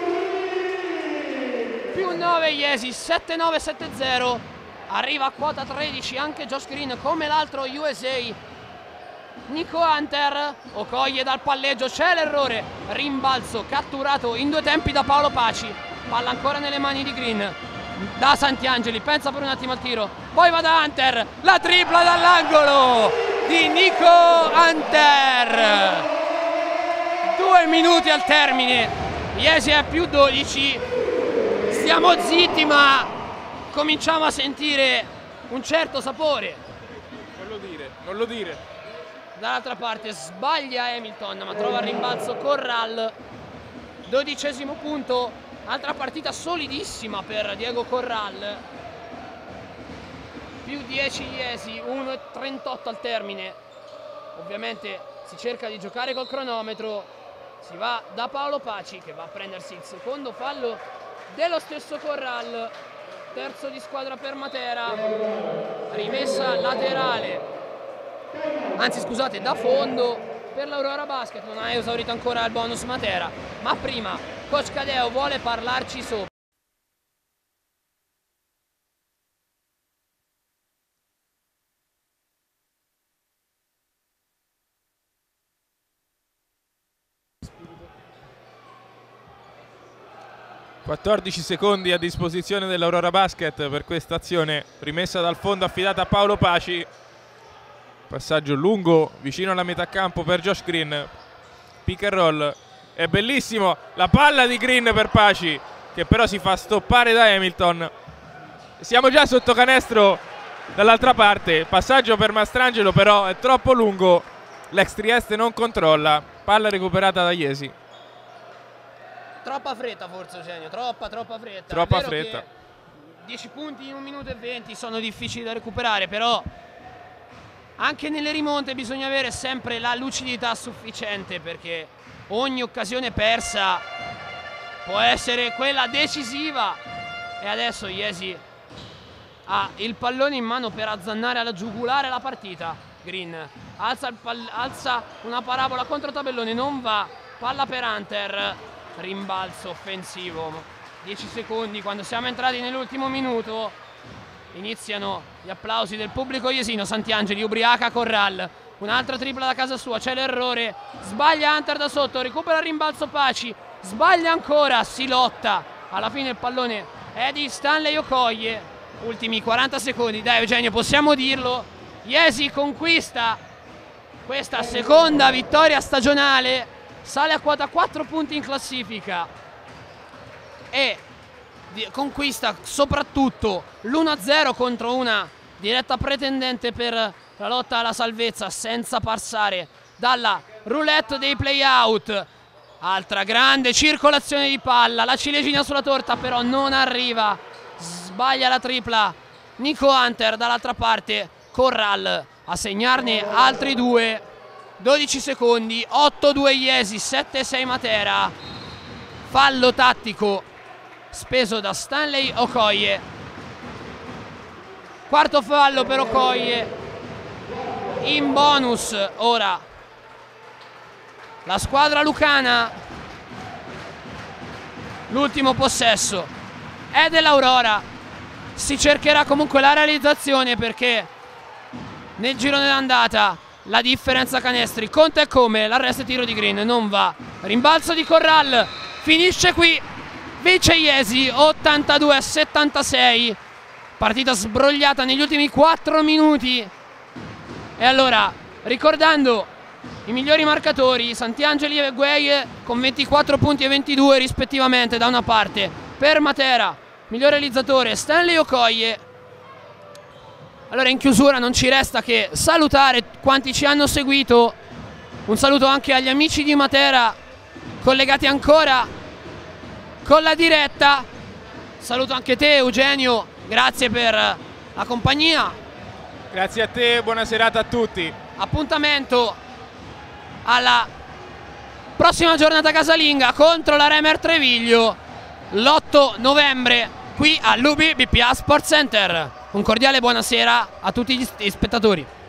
più 9 Iesi, 7-9-7-0, arriva a quota 13 anche Josh Green come l'altro USA. Nico Hunter, Okoye dal palleggio, c'è l'errore, rimbalzo catturato in 2 tempi da Paolo Paci, palla ancora nelle mani di Green, da Santiangeli, pensa per un attimo al tiro, poi va da Hunter, la tripla dall'angolo di Nico Hunter. 2 minuti al termine, Iesi è più 12, stiamo zitti ma cominciamo a sentire un certo sapore. Non lo dire. Dall'altra parte sbaglia Hamilton ma trova il rimbalzo Corral. 12° punto, altra partita solidissima per Diego Corral. Più 10 Iesi, 1:38 al termine. Ovviamente si cerca di giocare col cronometro. Si va da Paolo Paci che va a prendersi il secondo fallo dello stesso Corral. Terzo di squadra per Matera. Rimessa laterale, anzi scusate, da fondo per l'Aurora Basket. Non ha esaurito ancora il bonus Matera, ma prima coach Cadeo vuole parlarci sopra. (14 secondi a disposizione dell'Aurora Basket per questa azione rimessa dal fondo affidata a Paolo Paci. Passaggio lungo vicino alla metà campo per Josh Green, pick and roll, è bellissimo, la palla di Green per Paci che però si fa stoppare da Hamilton. Siamo già sotto canestro dall'altra parte, passaggio per Mastrangelo però è troppo lungo, l'ex Trieste non controlla, palla recuperata da Iesi. Troppa fretta forse Eugenio, troppa fretta. Troppa fretta. 10 punti in 1 minuto e 20 sono difficili da recuperare, però anche nelle rimonte bisogna avere sempre la lucidità sufficiente, perché ogni occasione persa può essere quella decisiva. E adesso Iesi ha il pallone in mano per azzannare alla giugulare la partita. Green alza una parabola contro tabellone, non va, palla per Hunter, rimbalzo offensivo. 10 secondi, quando siamo entrati nell'ultimo minuto iniziano gli applausi del pubblico iesino. Santiangeli ubriaca Corral, un'altra tripla da casa sua, c'è l'errore, sbaglia Hunter da sotto, recupera il rimbalzo Paci, sbaglia ancora, si lotta, alla fine il pallone è di Stanley Okoye. Ultimi 40 secondi, dai Eugenio, possiamo dirlo, Iesi conquista questa seconda vittoria stagionale, sale a quota 4 punti in classifica e conquista soprattutto l'1-0 contro una diretta pretendente per la lotta alla salvezza senza passare dalla roulette dei play-out. Altra grande circolazione di palla, la ciliegina sulla torta però non arriva, sbaglia la tripla Nico Hunter. Dall'altra parte Corral a segnarne altri due. 12 secondi, 8-2 Iesi, 7-6 Matera. Fallo tattico speso da Stanley Okoye. Quarto fallo per Okoye. In bonus ora la squadra lucana. L'ultimo possesso è dell'Aurora. Si cercherà comunque la realizzazione perché nel girone d'andata la differenza canestri conta e come. L'arresto e tiro di Green non va. Rimbalzo di Corral, finisce qui. Vince Iesi 82-76. Partita sbrogliata negli ultimi 4 minuti. E allora, ricordando i migliori marcatori, Santiangeli e Gueye con 24 punti e 22 rispettivamente da una parte. Per Matera, miglior realizzatore Stanley Okoye. Allora in chiusura non ci resta che salutare quanti ci hanno seguito. Un saluto anche agli amici di Matera collegati ancora con la diretta. Saluto anche te Eugenio, grazie per la compagnia. Grazie a te, buona serata a tutti. Appuntamento alla prossima giornata casalinga contro la Remer Treviglio l'8 novembre qui all'UBI BPA Sport Center. Un cordiale buonasera a tutti gli spettatori.